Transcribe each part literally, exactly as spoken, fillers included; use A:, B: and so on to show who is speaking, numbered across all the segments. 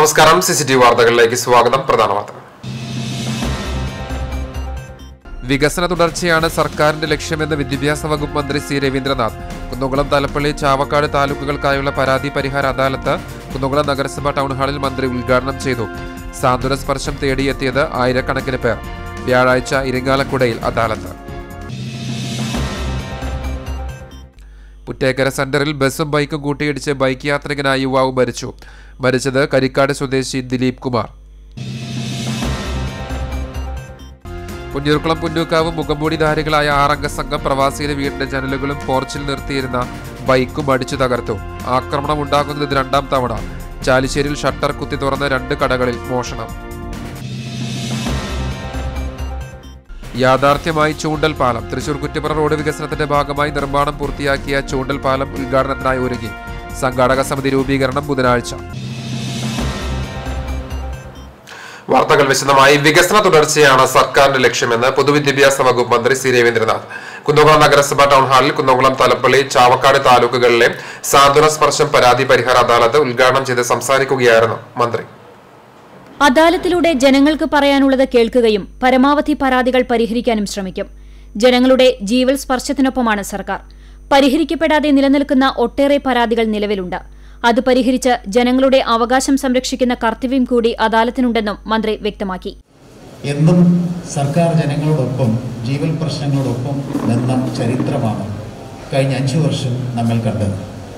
A: നമസ്കാരം. സിസിടിവി വാർത്തകളിലേക്ക് സ്വാഗതം. പ്രധാന വാർത്തകൾ. വികസന തുടർച്ചയാണ് സർക്കാരിന്റെ ലക്ഷ്യമെന്ന് വിദ്യാഭ്യാസ വകുപ്പ് മന്ത്രി സി രവീന്ദ്രനാഥ്. കുന്നംകുളം, തലപ്പള്ളി, ചാവക്കാട് താലൂക്കുകൾക്കായുള്ള പരാതി പരിഹാര അദാലത്ത് കുന്നംകുളം നഗരസഭ ടൗൺ ഹാളിൽ മന്ത്രി ഉദ്ഘാടനം ചെയ്തു. സാന്ത്വന സ്പർശം തേടിയെത്തിയത് ആയിരക്കണക്കിന് പേർ. വ്യാഴാഴ്ച ഇരിങ്ങാലക്കുടയിൽ അദാലത്ത്. പുറ്റേക്കര സെന്ററിൽ ബസും ബൈക്കും കൂട്ടിയിടിച്ച് ബൈക്ക് യാത്രികനായ യുവാവ് മരിച്ചു. മരിച്ചത് കരിക്കാട് സ്വദേശി ദിലീപ് കുമാർ. പുന്നൂർക്കുളം പുന്നൂക്കാവ് മുഖംമൂടിധാരികളായ ആറംഗ സംഘം പ്രവാസിയുടെ വീടിന്റെ ജനലുകളും പോർച്ചിൽ നിർത്തിയിരുന്ന ബൈക്കും അടിച്ചു തകർത്തു. ആക്രമണം ഉണ്ടാകുന്നത് ഇത് രണ്ടാം തവണ. ചാലിശ്ശേരിയിൽ ഷട്ടർ കുത്തി തുറന്ന രണ്ട് കടകളിൽ മോഷണം. യാഥാർത്ഥ്യമായി ചൂണ്ടൽ പാലം. തൃശൂർ കുറ്റിപ്പുറ റോഡ് വികസനത്തിന്റെ ഭാഗമായി നിർമ്മാണം പൂർത്തിയാക്കിയ ചൂണ്ടൽ പാലം ഉദ്ഘാടനത്തിനായി ഒരുങ്ങി. സംഘാടക സമിതി രൂപീകരണം ബുധനാഴ്ച. വാർത്തകൾ വിശദമായി. വികസന തുടർച്ചയാണ് സർക്കാരിന്റെ ലക്ഷ്യമെന്ന് പൊതുവിദ്യാഭ്യാസ വകുപ്പ് മന്ത്രി സി രവീന്ദ്രനാഥ് കുന്നംകുളം നഗരസഭ ടൗൺ ഹാളിൽ കുന്നംകുളം, തലപ്പള്ളി, ചാവക്കാട് താലൂക്കുകളിലെ സാന്ത്വന സ്പർശം പരാതി പരിഹാര അദാലത്ത് ഉദ്ഘാടനം ചെയ്ത് സംസാരിക്കുകയായിരുന്നു മന്ത്രി.
B: അദാലത്തിലൂടെ ജനങ്ങൾക്ക് പറയാനുള്ളത് കേൾക്കുകയും പരമാവധി പരാതികൾ പരിഹരിക്കാനും ശ്രമിക്കും. ജനങ്ങളുടെ ജീവൽ സ്പർശത്തിനൊപ്പമാണ് സർക്കാർ. പരിഹരിക്കപ്പെടാതെ നിലനിൽക്കുന്ന ഒട്ടേറെ പരാതികൾ നിലവിലുണ്ട്. അത് പരിഹരിച്ച് ജനങ്ങളുടെ അവകാശം സംരക്ഷിക്കുന്ന കർത്തവ്യം കൂടി അദാലത്തിനുണ്ടെന്നും മന്ത്രി വ്യക്തമാക്കി.
C: എന്നും സർക്കാർ ജനങ്ങളോടൊപ്പം ജീവൽ പ്രശ്നങ്ങളോടൊപ്പം നിന്ന ചരിത്രമാണ് കഴിഞ്ഞ അഞ്ചു വർഷം നമ്മൾ കണ്ടത്.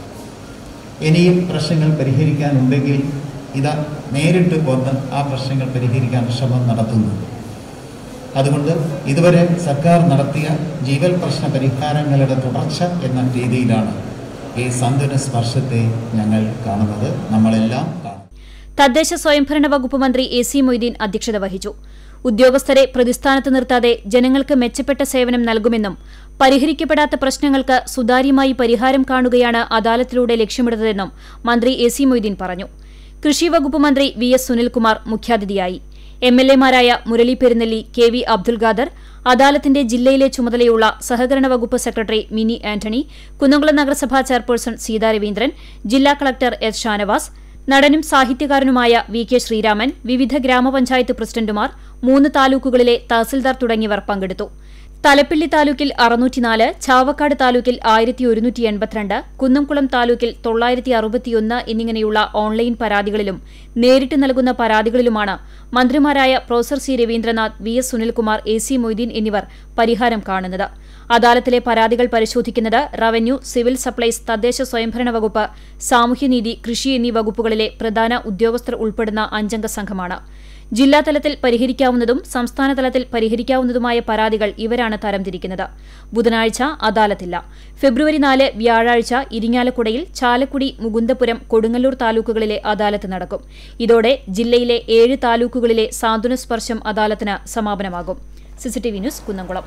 C: ഇനിയും പ്രശ്നങ്ങൾ പരിഹരിക്കാനുണ്ടെങ്കിൽ ഇതാ നേരിട്ട് വന്ന് ആ പ്രശ്നങ്ങൾ പരിഹരിക്കാൻ ശ്രമം നടത്തുന്നു. അതുകൊണ്ട് ഇതുവരെ സർക്കാർ നടത്തിയ ജീവൽ പ്രശ്ന പരിഹാരങ്ങളുടെ തുടർച്ച എന്ന രീതിയിലാണ് ഈ സാന്ത്വന സ്പർശത്തെ ഞങ്ങൾ കാണുന്നത്, നമ്മളെല്ലാം കാണും.
B: തദ്ദേശ സ്വയംഭരണ വകുപ്പ് മന്ത്രി എ സി മൊയ്തീൻ അധ്യക്ഷത വഹിച്ചു. ഉദ്യോഗസ്ഥരെ പ്രതിസ്ഥാനത്ത് നിർത്താതെ ജനങ്ങൾക്ക് മെച്ചപ്പെട്ട സേവനം നൽകുമെന്നും പരിഹരിക്കപ്പെടാത്ത പ്രശ്നങ്ങൾക്ക് സുതാര്യമായി പരിഹാരം കാണുകയാണ് അദാലത്തിലൂടെ ലക്ഷ്യമിടുന്നതെന്നും മന്ത്രി എ സി മൊയ്തീൻ പറഞ്ഞു. കൃഷി വകുപ്പ് മന്ത്രി വി എസ് സുനിൽകുമാർ മുഖ്യാതിഥിയായി. എം എൽ എമാരായ മുരളി പെരുന്നെല്ലി, കെ വി അബ്ദുൽ ഖാദർ, അദാലത്തിന്റെ ജില്ലയിലെ ചുമതലയുള്ള സഹകരണ വകുപ്പ് സെക്രട്ടറി മിനി ആന്റണി, കുന്നംകുളം നഗരസഭാ ചെയർപേഴ്സൺ സീതാ രവീന്ദ്രൻ, ജില്ലാ കളക്ടർ എസ് ഷാനവാസ്, നടനും സാഹിത്യകാരനുമായ വി കെ ശ്രീരാമൻ, വിവിധ ഗ്രാമപഞ്ചായത്ത് പ്രസിഡന്റുമാർ, മൂന്ന് താലൂക്കുകളിലെ തഹസിൽദാർ തുടങ്ങിയവർ പങ്കെടുത്തു. തലപ്പള്ളി താലൂക്കിൽ അറുന്നൂറ്റിനാല്, ചാവക്കാട് താലൂക്കിൽ ആയിരത്തി ഒരുന്നൂറ്റി എൺപത്തിരണ്ട്, കുന്നംകുളം താലൂക്കിൽ തൊള്ളായിരത്തി അറുപത്തിയൊന്ന് എന്നിങ്ങനെയുള്ള ഓൺലൈൻ പരാതികളിലും നേരിട്ട് നൽകുന്ന പരാതികളിലുമാണ് മന്ത്രിമാരായ professor C Raveendranath, V S Sunilkumar, A C Moideen എന്നിവർ പരിഹാരം കാണുന്നത്. അദാലത്തിലെ പരാതികൾ പരിശോധിക്കുന്നത് റവന്യൂ, സിവിൽ സപ്ലൈസ്, തദ്ദേശ സ്വയംഭരണ വകുപ്പ്, സാമൂഹ്യനീതി, കൃഷി എന്നീ വകുപ്പുകളിലെ പ്രധാന ഉദ്യോഗസ്ഥർ ഉൾപ്പെടുന്ന അഞ്ചംഗ സംഘമാണ്. ജില്ലാതലത്തിൽ പരിഹരിക്കാവുന്നതും സംസ്ഥാന തലത്തിൽ പരിഹരിക്കാവുന്നതുമായ പരാതികൾ ഇവരാണ് തരംതിരിക്കുന്നത്. ബുധനാഴ്ച അദാലത്തില്ല. ഫെബ്രുവരി നാല് വ്യാഴാഴ്ച ഇരിങ്ങാലക്കുടയിൽ ചാലക്കുടി, മുകുന്ദപുരം, കൊടുങ്ങല്ലൂർ താലൂക്കുകളിലെ അദാലത്ത് നടക്കും. ഇതോടെ ജില്ലയിലെ ഏഴ് താലൂക്കുകളിലെ സാന്ത്വന സ്പർശം അദാലത്തിന് സമാപനമാകും. CCTV news, Kunnamkulam.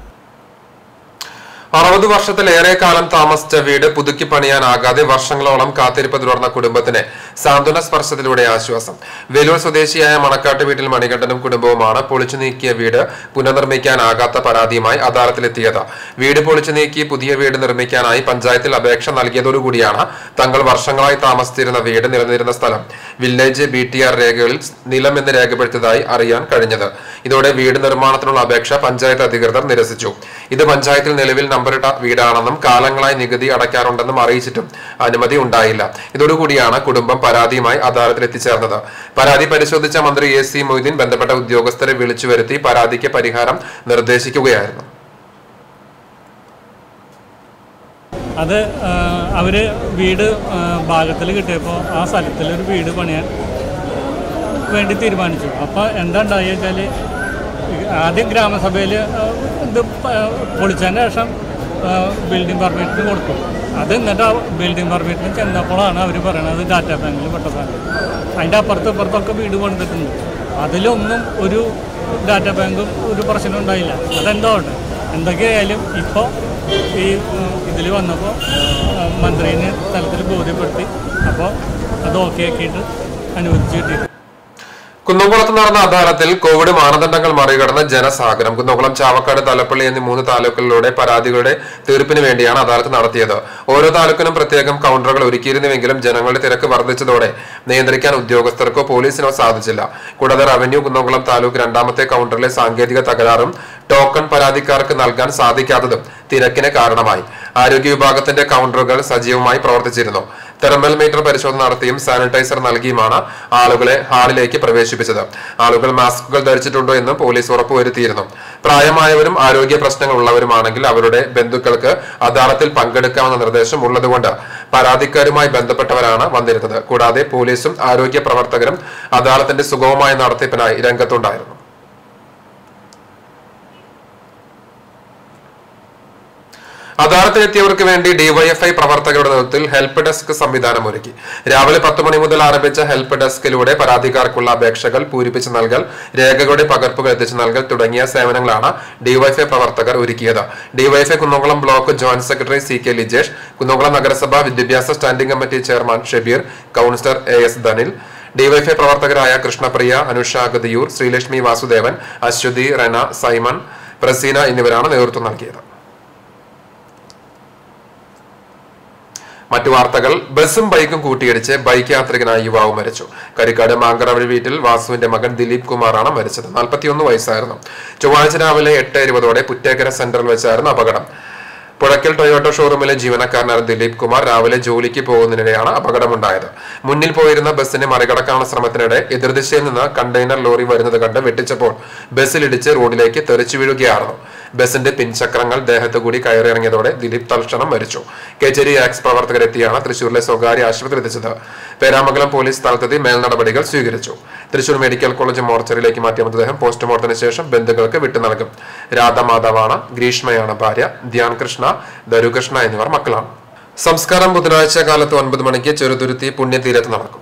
A: അറുപത് വർഷത്തിലേറെ കാലം താമസിച്ച വീട് പുതുക്കി പണിയാനാകാതെ വർഷങ്ങളോളം കാത്തിരിപ്പ് തുടർന്ന കുടുംബത്തിന് സാന്ത്വന സ്പർശത്തിലൂടെ ആശ്വാസം. വേലൂർ സ്വദേശിയായ മണക്കാട്ട് വീട്ടിൽ മണികണ്ഠനും കുടുംബവുമാണ് പൊളിച്ചു നീക്കിയ വീട് പുനർനിർമ്മിക്കാനാകാത്ത പരാതിയുമായി അദാലത്തിലെത്തിയത്. വീട് പൊളിച്ചു നീക്കി പുതിയ വീട് നിർമ്മിക്കാനായി പഞ്ചായത്തിൽ അപേക്ഷ നൽകിയതോടുകൂടിയാണ് തങ്ങൾ വർഷങ്ങളായി താമസിച്ചിരുന്ന വീട് നിലനിന്നിരുന്ന സ്ഥലം വില്ലേജ് ബി ടി ആർ രേഖകളിൽ നിലം എന്ന് രേഖപ്പെടുത്തിയതായി അറിയാൻ കഴിഞ്ഞത്. ഇതോടെ വീട് നിർമ്മാണത്തിനുള്ള അപേക്ഷ പഞ്ചായത്ത് അധികൃതർ നിരസിച്ചു. ഇത് പഞ്ചായത്തിൽ നിലവിൽ നമ്പറിട്ട വീടാണെന്നും കാലങ്ങളായി നികുതി അടയ്ക്കാറുണ്ടെന്നും അറിയിച്ചിട്ടും അനുമതി ഉണ്ടായില്ല. ഇതോടുകൂടിയാണ് കുടുംബം പരാതിയുമായി അദാലത്തിൽ എത്തിച്ചേർന്നത്. പരാതി പരിശോധിച്ച മന്ത്രി എ സി മൊയ്തീൻ ബന്ധപ്പെട്ട ഉദ്യോഗസ്ഥരെ വിളിച്ചു വരുത്തി പരാതിക്ക് പരിഹാരം നിർദ്ദേശിക്കുകയായിരുന്നു.
D: അത് അവര് വീട് ഭാഗത്തിൽ കിട്ടിയപ്പോൾ ആ സ്ഥലത്തിൽ ഒരു വീട് പണിയാൻ വേണ്ടി തീരുമാനിച്ചു. അപ്പോൾ എന്താ ഉണ്ടായി വെച്ചാൽ ആദ്യം ഗ്രാമസഭയിൽ ഇത് പൊളിച്ചതിന് ശേഷം ബിൽഡിംഗ് പെർമിറ്റിന് കൊടുത്തു. അത് എന്നിട്ട് ബിൽഡിംഗ് പെർമിറ്റിന് ചെന്നപ്പോഴാണ് അവർ പറയണത് ഡാറ്റാ ബാങ്കിൽ പെട്ടതാണ്. അതിൻ്റെ അപ്പുറത്തും ഇപ്പുറത്തൊക്കെ വീട് പണിതിട്ടുണ്ട്. അതിലൊന്നും ഒരു ഡാറ്റാ ബാങ്കും ഒരു പ്രശ്നം ഉണ്ടായില്ല. അതെന്തോ ഉണ്ട്. എന്തൊക്കെയായാലും ഇപ്പോൾ ഈ ഇതിൽ വന്നപ്പോൾ മന്ത്രിനെ തലത്തിൽ ബോധ്യപ്പെടുത്തി. അപ്പോൾ അത് ഓക്കെ ആക്കിയിട്ട് അനുവദിച്ചു കിട്ടി.
A: കുന്നംകുളത്ത് നടന്ന അദാലത്തിൽ കോവിഡ് മാനദണ്ഡങ്ങൾ മറികടന്ന് ജനസാഗരം. കുന്നംകുളം, ചാവക്കാട്, തലപ്പള്ളി എന്നീ മൂന്ന് താലൂക്കുകളിലൂടെ പരാതികളുടെ തീർപ്പിന് വേണ്ടിയാണ് അദാലത്ത് നടത്തിയത്. ഓരോ താലൂക്കിനും പ്രത്യേകം കൗണ്ടറുകൾ ഒരുക്കിയിരുന്നുവെങ്കിലും ജനങ്ങളുടെ തിരക്ക് വർദ്ധിച്ചതോടെ നിയന്ത്രിക്കാൻ ഉദ്യോഗസ്ഥർക്കോ പോലീസിനോ സാധിച്ചില്ല. കൂടാതെ റവന്യൂ കുന്നംകുളം താലൂക്ക് രണ്ടാമത്തെ കൗണ്ടറിലെ സാങ്കേതിക തകരാറും ടോക്കൺ പരാതിക്കാർക്ക് നൽകാൻ സാധിക്കാത്തതും തിരക്കിന് കാരണമായി. ആരോഗ്യ വിഭാഗത്തിന്റെ കൗണ്ടറുകൾ സജീവമായി പ്രവർത്തിച്ചിരുന്നു. തെർമൽ മീറ്റർ പരിശോധന നടത്തിയും സാനിറ്റൈസർ നൽകിയുമാണ് ആളുകളെ ഹാളിലേക്ക് പ്രവേശിപ്പിച്ചത്. ആളുകൾ മാസ്കുകൾ ധരിച്ചിട്ടുണ്ടോ എന്ന് പോലീസ് ഉറപ്പുവരുത്തിയിരുന്നു. പ്രായമായവരും ആരോഗ്യ പ്രശ്നങ്ങൾ ഉള്ളവരുമാണെങ്കിൽ അവരുടെ ബന്ധുക്കൾക്ക് അദാലത്തിൽ പങ്കെടുക്കാമെന്ന നിർദ്ദേശം ഉള്ളതുകൊണ്ട് പരാതിക്കാരുമായി ബന്ധപ്പെട്ടവരാണ് വന്നിരുന്നത്. കൂടാതെ പോലീസും ആരോഗ്യ പ്രവർത്തകരും അദാലത്തിന്റെ സുഗമമായ നടത്തിപ്പിനായി രംഗത്തുണ്ടായിരുന്നു. അദാലത്തിലെത്തിയവർക്ക് വേണ്ടി ഡിവൈഎഫ്ഐ പ്രവർത്തകരുടെ നേതൃത്വത്തിൽ ഹെൽപ്പ് ഡെസ്ക് സംവിധാനം ഒരുക്കി. രാവിലെ പത്ത് മണി മുതൽ ആരംഭിച്ച ഹെൽപ്പ് ഡെസ്കിലൂടെ പരാതിക്കാർക്കുള്ള അപേക്ഷകൾ പൂരിപ്പിച്ച് നൽകൽ, രേഖകളുടെ പകർപ്പുകൾ എത്തിച്ചു നൽകൽ തുടങ്ങിയ സേവനങ്ങളാണ് ഡിവൈഎഫ്ഐ പ്രവർത്തകർ ഒരുക്കിയത്. DYFI Kunnamkulam block joint secretary C K Lijesh, Kunnamkulam നഗരസഭ വിദ്യാഭ്യാസ standing committee chairman Shabeer, councillor A S Dhanil, DYFI പ്രവർത്തകരായ കൃഷ്ണപ്രിയ, അനുഷ ഗതിയൂർ, ശ്രീലക്ഷ്മി വാസുദേവൻ, അശ്വതി, റെന, സൈമൺ, പ്രസീന എന്നിവരാണ് നേതൃത്വം നൽകിയത്. മറ്റു വാർത്തകൾ. ബസും ബൈക്കും കൂട്ടിയിടിച്ച് ബൈക്ക് യാത്രികനായ യുവാവ് മരിച്ചു. കരിക്കാട് മാങ്കറവഴി വീട്ടിൽ വാസുവിന്റെ മകൻ ദിലീപ് കുമാറാണ് മരിച്ചത്. നാൽപ്പത്തിയൊന്ന് വയസ്സായിരുന്നു. ചൊവ്വാഴ്ച രാവിലെ എട്ട് ഇരുപതോടെ പുറ്റേക്കര സെന്ററിൽ വെച്ചായിരുന്നു അപകടം. പുഴയ്ക്കൽ ടൊയോട്ടോ ഷോറൂമിലെ ജീവനക്കാരനായ ദിലീപ് കുമാർ രാവിലെ ജോലിക്ക് പോകുന്നതിനിടെയാണ് അപകടമുണ്ടായത്. മുന്നിൽ പോയിരുന്ന ബസ്സിനെ മറികടക്കാനുള്ള ശ്രമത്തിനിടെ എതിർദിശയിൽ നിന്ന് കണ്ടെയ്നർ ലോറി വരുന്നത് കണ്ട് വെട്ടിച്ചപ്പോൾ ബസ്സിലിടിച്ച് റോഡിലേക്ക് തെറിച്ചു വീഴുകയായിരുന്നു. ബസിന്റെ പിൻചക്രങ്ങൾ ദേഹത്ത് കൂടി കയറിയിറങ്ങിയതോടെ ദിലീപ് തൽക്ഷണം മരിച്ചു. കേച്ചേരി ആക്സ് പ്രവർത്തകരെത്തിയാണ് തൃശൂരിലെ സ്വകാര്യ ആശുപത്രി എത്തിച്ചത്. പേരാമംഗലം പോലീസ് സ്ഥലത്തെത്തി മേൽനടപടികൾ സ്വീകരിച്ചു. തൃശൂർ മെഡിക്കൽ കോളേജ് മോർച്ചറിയിലേക്ക് മാറ്റിയ മൃതദേഹം പോസ്റ്റ്മോർട്ടത്തിന് ശേഷം ബന്ധുക്കൾക്ക് വിട്ടു നൽകും. രാധമാധവാണ്, ഗ്രീഷ്മയാണ് ഭാര്യ. ധ്യാൻ കൃഷ്ണ, ധരുകൃഷ്ണ എന്നിവർ മക്കളാണ്. സംസ്കാരം ബുധനാഴ്ച കാലത്ത് ഒൻപത് മണിക്ക് ചെറുതുരുത്തി പുണ്യതീരത്ത് നടക്കും.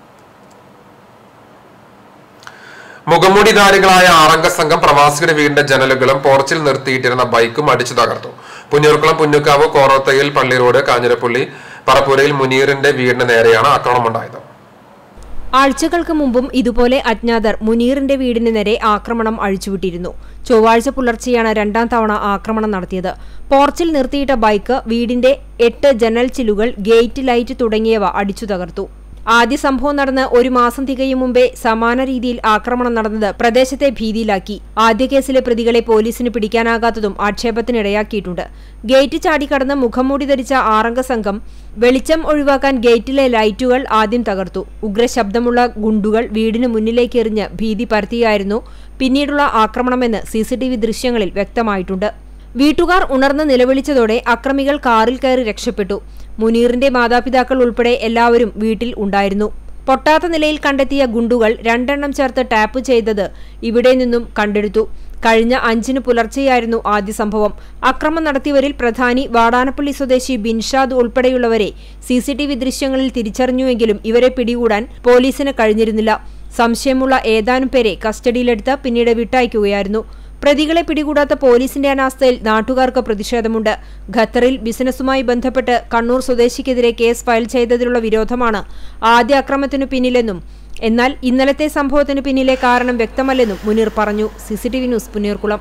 A: മുഖംമൂടിധാരികളായ ആറംഗ സംഘം പ്രവാസികളുടെ വീടിന്റെ ജനലുകളും പോർച്ചിൽ നിർത്തിയിട്ടിരുന്ന ബൈക്കും അടിച്ചു തകർത്തു. പുന്നൂർക്കുളം പുന്നുക്കാവ് കോറോത്തയിൽ പള്ളി റോഡ് കാഞ്ഞിരപ്പള്ളി പറപ്പൂരയിൽ മുനീറിന്റെ വീടിന് നേരെയാണ് ആക്രമണമുണ്ടായത്.
E: ആഴ്ചകൾക്ക് മുമ്പും ഇതുപോലെ അജ്ഞാതർ മുനീറിന്റെ വീടിന് നേരെ ആക്രമണം അഴിച്ചുവിട്ടിരുന്നു. ചൊവ്വാഴ്ച പുലർച്ചെയാണ് രണ്ടാം തവണ ആക്രമണം നടത്തിയത്. പോർച്ചിൽ നിർത്തിയിട്ട ബൈക്ക്, വീടിന്റെ എട്ട് ജനൽ ചില്ലുകൾ, ഗേറ്റ് ലൈറ്റ് തുടങ്ങിയവ അടിച്ചു തകർത്തു. ആദ്യ സംഭവം നടന്ന് ഒരു മാസം തികയും മുമ്പേ സമാന രീതിയിൽ ആക്രമണം നടന്നത് പ്രദേശത്തെ ഭീതിയിലാക്കി. ആദ്യ കേസിലെ പ്രതികളെ പോലീസിന് പിടിക്കാനാകാത്തതും ആക്ഷേപത്തിനിടയാക്കിയിട്ടുണ്ട്. ഗേറ്റ് ചാടിക്കടന്ന് മുഖംമൂടി ധരിച്ച ആറംഗ സംഘം വെളിച്ചം ഒഴിവാക്കാൻ ഗേറ്റിലെ ലൈറ്റുകൾ ആദ്യം തകർത്തു. ഉഗ്രശബ്ദമുള്ള ഗുണ്ടുകൾ വീടിന് മുന്നിലേക്ക് എറിഞ്ഞ് ഭീതി പരത്തിയായിരുന്നു പിന്നീടുള്ള ആക്രമണമെന്ന് സിസിടിവി ദൃശ്യങ്ങളിൽ വ്യക്തമായിട്ടുണ്ട്. വീട്ടുകാർ ഉണർന്ന് നിലവിളിച്ചതോടെ അക്രമികൾ കാറിൽ കയറി രക്ഷപ്പെട്ടു. മുനീറിന്റെ മാതാപിതാക്കൾ ഉൾപ്പെടെ എല്ലാവരും വീട്ടിൽ ഉണ്ടായിരുന്നു. പൊട്ടാത്ത നിലയിൽ കണ്ടെത്തിയ ഗുണ്ടുകൾ രണ്ടെണ്ണം ചേർത്ത് ടാപ്പ് ചെയ്തത് ഇവിടെ നിന്നും കണ്ടെടുത്തു. കഴിഞ്ഞ അഞ്ചിന് പുലർച്ചെയായിരുന്നു ആദ്യ സംഭവം. അക്രമം നടത്തിയവരിൽ പ്രധാനി വാടാനപ്പള്ളി സ്വദേശി ബിൻഷാദ് ഉൾപ്പെടെയുള്ളവരെ സിസിടിവി ദൃശ്യങ്ങളിൽ തിരിച്ചറിഞ്ഞുവെങ്കിലും ഇവരെ പിടികൂടാൻ പോലീസിന് കഴിഞ്ഞിരുന്നില്ല. സംശയമുള്ള ഏതാനും പേരെ കസ്റ്റഡിയിലെടുത്ത് പിന്നീട് വിട്ടയക്കുകയായിരുന്നു. പ്രതികളെ പിടികൂടാത്ത പോലീസിന്റെ അനാസ്ഥയിൽ നാട്ടുകാർക്ക് പ്രതിഷേധമുണ്ട്. ഖത്തറിൽ ബിസിനസ്സുമായി ബന്ധപ്പെട്ട് കണ്ണൂർ സ്വദേശിക്കെതിരെ കേസ് ഫയൽ ചെയ്തതിലുള്ള വിരോധമാണ് ആദ്യ അക്രമത്തിനു പിന്നിലെന്നും എന്നാൽ ഇന്നലത്തെ സംഭവത്തിന് പിന്നിലെ കാരണം വ്യക്തമല്ലെന്നും മുനീർ പറഞ്ഞു. CCTV news, Punnurkulam.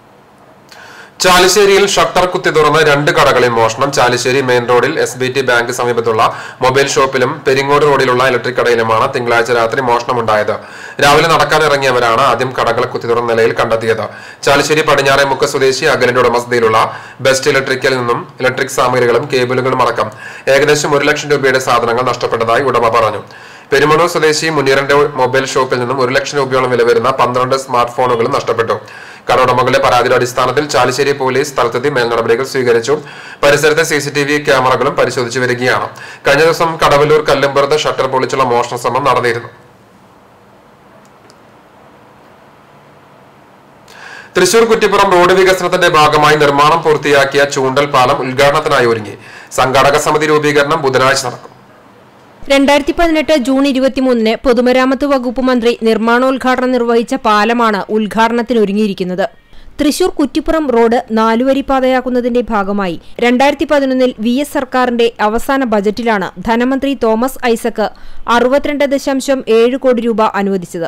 A: ചാലിശ്ശേരിയിൽ ഷട്ടർ കുത്തി തുറന്ന് രണ്ട് കടകളിൽ മോഷണം. ചാലിശ്ശേരി മെയിൻ റോഡിൽ എസ് ബി ടി ബാങ്ക് സമീപത്തുള്ള മൊബൈൽ ഷോപ്പിലും പെരിങ്ങോട് റോഡിലുള്ള ഇലക്ട്രിക് കടയിലുമാണ് തിങ്കളാഴ്ച രാത്രി മോഷണമുണ്ടായത്. രാവിലെ നടക്കാനിറങ്ങിയവരാണ് ആദ്യം കടകൾ കുത്തി തുറന്ന നിലയിൽ കണ്ടെത്തിയത്. ചാലിശ്ശേരി പടിഞ്ഞാറേമുക്ക് സ്വദേശി അഖിലിന്റെ ഉടമസ്ഥതയിലുള്ള ബെസ്റ്റ് ഇലക്ട്രിക്കൽ നിന്നും ഇലക്ട്രിക് സാമഗ്രികളും കേബിളുകളും അടക്കം ഏകദേശം ഒരു ലക്ഷം രൂപയുടെ സാധനങ്ങൾ നഷ്ടപ്പെട്ടതായി ഉടമ പറഞ്ഞു. പെരുമണൂർ സ്വദേശി മുനീറിന്റെ മൊബൈൽ ഷോപ്പിൽ നിന്നും ഒരു ലക്ഷം രൂപയോളം വില വരുന്ന പന്ത്രണ്ട് സ്മാർട്ട് ഫോണുകളും നഷ്ടപ്പെട്ടു. കടയുടമകളുടെ പരാതിയുടെ അടിസ്ഥാനത്തിൽ ചാലിശ്ശേരി പോലീസ് സ്ഥലത്തെത്തി മേൽനടപടികൾ സ്വീകരിച്ചു. പരിസരത്തെ സിസിടിവി ക്യാമറകളും പരിശോധിച്ചു വരികയാണ്. കഴിഞ്ഞ ദിവസം കടവല്ലൂർ കല്ലുംപുറത്ത് ഷട്ടർ പൊളിച്ചുള്ള മോഷണ ശ്രമം നടന്നിരുന്നു. തൃശൂർ കുറ്റിപ്പുറം റോഡ് വികസനത്തിന്റെ ഭാഗമായി നിർമ്മാണം പൂർത്തിയാക്കിയ ചൂണ്ടൽ പാലം ഉദ്ഘാടനത്തിനായി ഒരുങ്ങി. സംഘാടക സമിതി രൂപീകരണം ബുധനാഴ്ച നടക്കും.
E: രണ്ടായിരത്തി പതിനെട്ട് ജൂൺ ഇരുപത്തിമൂന്നിന് പൊതുമരാമത്ത് വകുപ്പ് മന്ത്രി നിർമ്മാണോദ്ഘാടനം നിർവഹിച്ച പാലമാണ് ഉദ്ഘാടനത്തിനൊരുങ്ങിയിരിക്കുന്നത്. തൃശൂർ കുറ്റിപ്പുറം റോഡ് നാലുവരിപ്പാതയാക്കുന്നതിന്റെ ഭാഗമായി രണ്ടായിരത്തി പതിനൊന്നിൽ വി എസ് സർക്കാരിന്റെ അവസാന ബജറ്റിലാണ് ധനമന്ത്രി തോമസ് ഐസക് അറുപത്തിരണ്ട് ദശാംശം ഏഴ് കോടി രൂപ അനുവദിച്ചത്.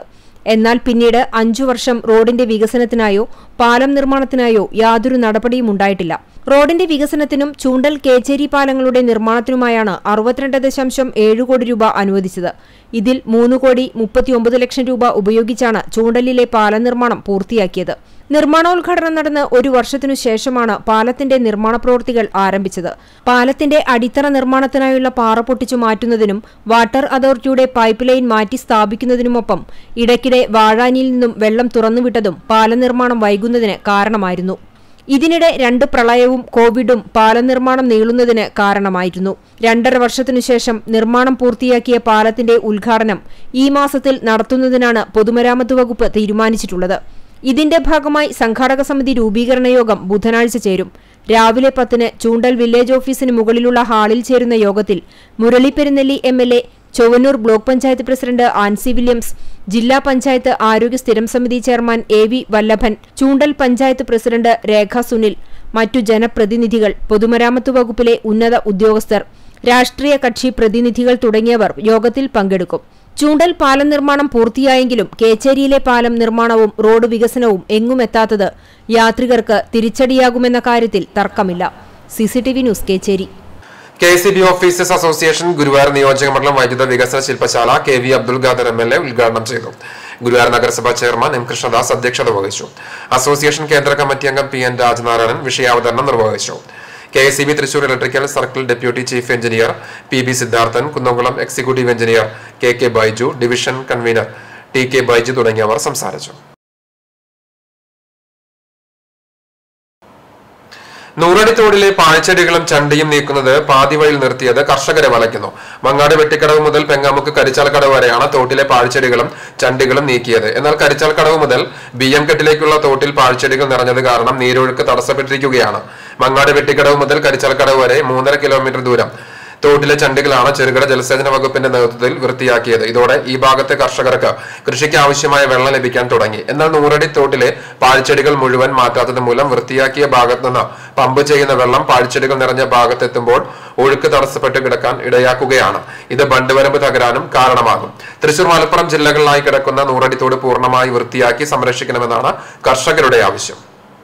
E: എന്നാൽ പിന്നീട് അഞ്ചു വർഷം റോഡിന്റെ വികസനത്തിനായോ പാലം നിർമ്മാണത്തിനായോ യാതൊരു നടപടിയും ഉണ്ടായിട്ടില്ല. റോഡിന്റെ വികസനത്തിനും ചൂണ്ടൽ കേച്ചേരി പാലങ്ങളുടെ നിർമ്മാണത്തിനുമായാണ് അറുപത്തിരണ്ട് ദശാംശം ഏഴ് കോടി രൂപ അനുവദിച്ചത്. ഇതിൽ മൂന്ന് കോടി മുപ്പത്തിയൊമ്പത് ലക്ഷം രൂപ ഉപയോഗിച്ചാണ് ചൂണ്ടലിലെ പാലം നിർമ്മാണം പൂർത്തിയാക്കിയത്. നിർമ്മാണോദ്ഘാടനം നടന്ന് ഒരു വർഷത്തിനു ശേഷമാണ് പാലത്തിന്റെ നിർമ്മാണ പ്രവൃത്തികൾ ആരംഭിച്ചത്. പാലത്തിന്റെ അടിത്തറ നിർമ്മാണത്തിനായുള്ള പാറ പൊട്ടിച്ചു മാറ്റുന്നതിനും വാട്ടർ അതോറിറ്റിയുടെ പൈപ്പ് ലൈൻ മാറ്റി സ്ഥാപിക്കുന്നതിനുമൊപ്പം ഇടയ്ക്കിടെ വാഴാനിയിൽ നിന്നും വെള്ളം തുറന്നുവിട്ടതും പാലം നിർമ്മാണം വൈകുന്നതിന് കാരണമായിരുന്നു. ഇതിനിടെ രണ്ട് പ്രളയവും കോവിഡും പാലം നിർമ്മാണം നീളുന്നതിന് കാരണമായിരുന്നു. രണ്ടര വർഷത്തിനുശേഷം നിർമ്മാണം പൂർത്തിയാക്കിയ പാലത്തിന്റെ ഉദ്ഘാടനം ഈ മാസത്തിൽ നടത്തുന്നതിനാണ് പൊതുമരാമത്ത് വകുപ്പ് തീരുമാനിച്ചിട്ടുള്ളത്. ഇതിന്റെ ഭാഗമായി സംഘാടക സമിതി രൂപീകരണ യോഗം ബുധനാഴ്ച ചേരും. രാവിലെ പത്തിന് ചൂണ്ടൽ വില്ലേജ് ഓഫീസിന് മുകളിലുള്ള ഹാളിൽ ചേരുന്ന യോഗത്തിൽ Murali Perunnelli M L A, Chowwannur block panchayat president Ancy Williams, ജില്ലാ പഞ്ചായത്ത് ആരോഗ്യ സ്ഥിരം സമിതി chairman A V Vallabhan, Choondal panchayat president Rekha Sunil, മറ്റു ജനപ്രതിനിധികൾ, പൊതുമരാമത്ത് വകുപ്പിലെ ഉന്നത ഉദ്യോഗസ്ഥർ, രാഷ്ട്രീയ കക്ഷി പ്രതിനിധികൾ തുടങ്ങിയവർ യോഗത്തിൽ പങ്കെടുക്കും. ചൂണ്ടൽ പാലം നിർമ്മാണം പൂർത്തിയായെങ്കിലും കേച്ചേരിയിലെ പാലം നിർമ്മാണവും റോഡ് വികസനവും എങ്ങുമെത്താത്തത് യാത്രികർക്ക് തിരിച്ചടിയാകുമെന്ന കാര്യത്തിൽ തർക്കമില്ല. CCTV news, Kechery.
A: K C B officers association Guruvayur നിയോജകമണ്ഡലം വൈദ്യുത വികസന ശില്പശാല K V Abdul Khader M L A ഉദ്ഘാടനം ചെയ്തു. ഗുരുവായൂർ നഗരസഭാ ചെയർമാൻ എം കൃഷ്ണദാസ് അധ്യക്ഷത വഹിച്ചു. അസോസിയേഷൻ കേന്ദ്ര കമ്മിറ്റി അംഗം പി എൻ രാജനാരായണൻ വിഷയാവതരണം നിർവഹിച്ചു. K S E B Thrissur electrical circle deputy chief engineer P B Siddharthan, Kunnamkulam executive engineer K K Baiju, division convener T K Baiju തുടങ്ങിയവർ സംസാരിച്ചു. നൂറടി തോടിലെ പാഴ്ചെടികളും ചണ്ടിയും നീക്കുന്നത് പാതിവഴിയിൽ നിർത്തിയത് കർഷകരെ വലയ്ക്കുന്നു. മങ്ങാട് വെട്ടിക്കടവ് മുതൽ പെങ്ങാമുക്ക് കരിച്ചാൽക്കടവ് വരെയാണ് തോട്ടിലെ പാഴ്ചെടികളും ചണ്ടികളും നീക്കിയത്. എന്നാൽ കരിച്ചാൽക്കടവ് മുതൽ ബിയ്യംകെട്ടിലേക്കുള്ള തോട്ടിൽ പാഴ്ചെടികൾ നിറഞ്ഞത് കാരണം നീരൊഴുക്ക് തടസ്സപ്പെട്ടിരിക്കുകയാണ്. മങ്ങാട് വെട്ടിക്കടവ് മുതൽ കരിച്ചാൽക്കടവ് വരെ മൂന്നര കിലോമീറ്റർ ദൂരം തോട്ടിലെ ചണ്ടികളാണ് ചെറുകിട ജലസേചന വകുപ്പിന്റെ നേതൃത്വത്തിൽ വൃത്തിയാക്കിയത്. ഇതോടെ ഈ ഭാഗത്തെ കർഷകർക്ക് കൃഷിക്ക് ആവശ്യമായ വെള്ളം ലഭിക്കാൻ തുടങ്ങി. എന്നാൽ നൂറടി തോട്ടിലെ പാഴ്ചെടികൾ മുഴുവൻ മാറ്റാത്തത് മൂലം വൃത്തിയാക്കിയ ഭാഗത്തുനിന്ന് പമ്പ് ചെയ്യുന്ന വെള്ളം പാഴ്ചെടികൾ നിറഞ്ഞ ഭാഗത്തെത്തുമ്പോൾ ഒഴുക്ക് തടസ്സപ്പെട്ട് കിടക്കാൻ ഇടയാക്കുകയാണ്. ഇത് ബണ്ട് വരമ്പ് തകരാനും കാരണമാകും. തൃശൂർ, മലപ്പുറം ജില്ലകളിലായി കിടക്കുന്ന നൂറടി തോട് പൂർണ്ണമായി വൃത്തിയാക്കി സംരക്ഷിക്കണമെന്നാണ് കർഷകരുടെ ആവശ്യം.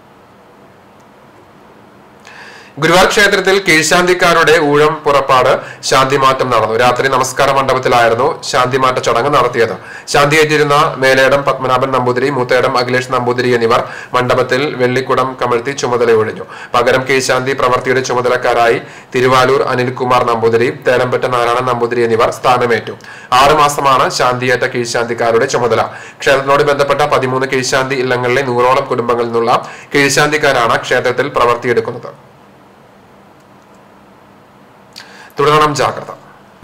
A: ഗുരുവായൂർ ക്ഷേത്രത്തിൽ കീഴ്ശാന്തിക്കാരുടെ ഊഴം പുറപ്പാട് ശാന്തിമാറ്റം നടന്നു. രാത്രി നമസ്കാര മണ്ഡപത്തിലായിരുന്നു ശാന്തിമാറ്റ ചടങ്ങ് നടത്തിയത്. ശാന്തിയേറ്റിരുന്ന മേലേടം പത്മനാഭൻ നമ്പൂതിരി, മൂത്തേടം അഖിലേഷ് നമ്പൂതിരി എന്നിവർ മണ്ഡപത്തിൽ വെള്ളിക്കുടം കമഴ്ത്തി ചുമതല ഒഴിഞ്ഞു. പകരം കീഴ്ശാന്തി പ്രവൃത്തിയുടെ ചുമതലക്കാരായി തിരുവാലൂർ അനിൽകുമാർ നമ്പൂതിരി, തേലമ്പറ്റ നാരായണൻ നമ്പൂതിരി എന്നിവർ സ്ഥാനമേറ്റു. ആറുമാസമാണ് ശാന്തിയേറ്റ കീഴ്ശാന്തിക്കാരുടെ ചുമതല. ക്ഷേത്രത്തിനോട് ബന്ധപ്പെട്ട പതിമൂന്ന് കീഴ്ശാന്തി ഇല്ലങ്ങളിലെ നൂറോളം കുടുംബങ്ങളിൽ നിന്നുള്ള കീഴ്ശാന്തിക്കാരാണ് ക്ഷേത്രത്തിൽ പ്രവർത്തിയെടുക്കുന്നത്. തുടരണം ജാഗ്രത.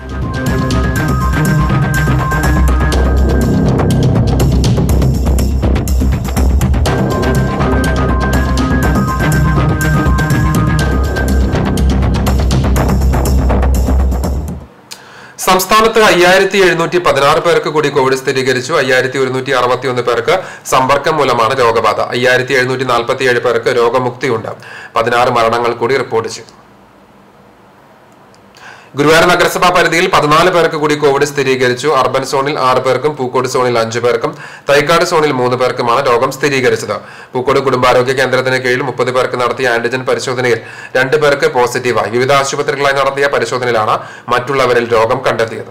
A: സംസ്ഥാനത്ത് അയ്യായിരത്തി എഴുന്നൂറ്റി പതിനാറ് പേർക്ക് കൂടി കോവിഡ് സ്ഥിരീകരിച്ചു. അയ്യായിരത്തി ഒരുന്നൂറ്റി അറുപത്തി ഒന്ന് പേർക്ക് സമ്പർക്കം മൂലമാണ് രോഗബാധ. അയ്യായിരത്തി എഴുന്നൂറ്റി നാൽപ്പത്തി ഏഴ് പേർക്ക് രോഗമുക്തിയുണ്ട്. പതിനാറ് മരണങ്ങൾ കൂടി റിപ്പോർട്ട് ചെയ്തു. ഗുരുവായൂർ നഗരസഭാ പരിധിയിൽ പതിനാല് പേർക്ക് കൂടി കോവിഡ് സ്ഥിരീകരിച്ചു. അർബൻ സോണിൽ ആറ് പേർക്കും പൂക്കോട് സോണിൽ അഞ്ചു പേർക്കും തൈക്കാട് സോണിൽ മൂന്ന് പേർക്കുമാണ് രോഗം സ്ഥിരീകരിച്ചത്. പൂക്കോട് കുടുംബാരോഗ്യ കേന്ദ്രത്തിന് കീഴിൽ മുപ്പത് പേർക്ക് നടത്തിയ ആന്റിജൻ പരിശോധനയിൽ രണ്ട് പേർക്ക് പോസിറ്റീവായി. വിവിധ ആശുപത്രികളായി നടത്തിയ പരിശോധനയിലാണ് മറ്റുള്ളവരിൽ രോഗം കണ്ടെത്തിയത്.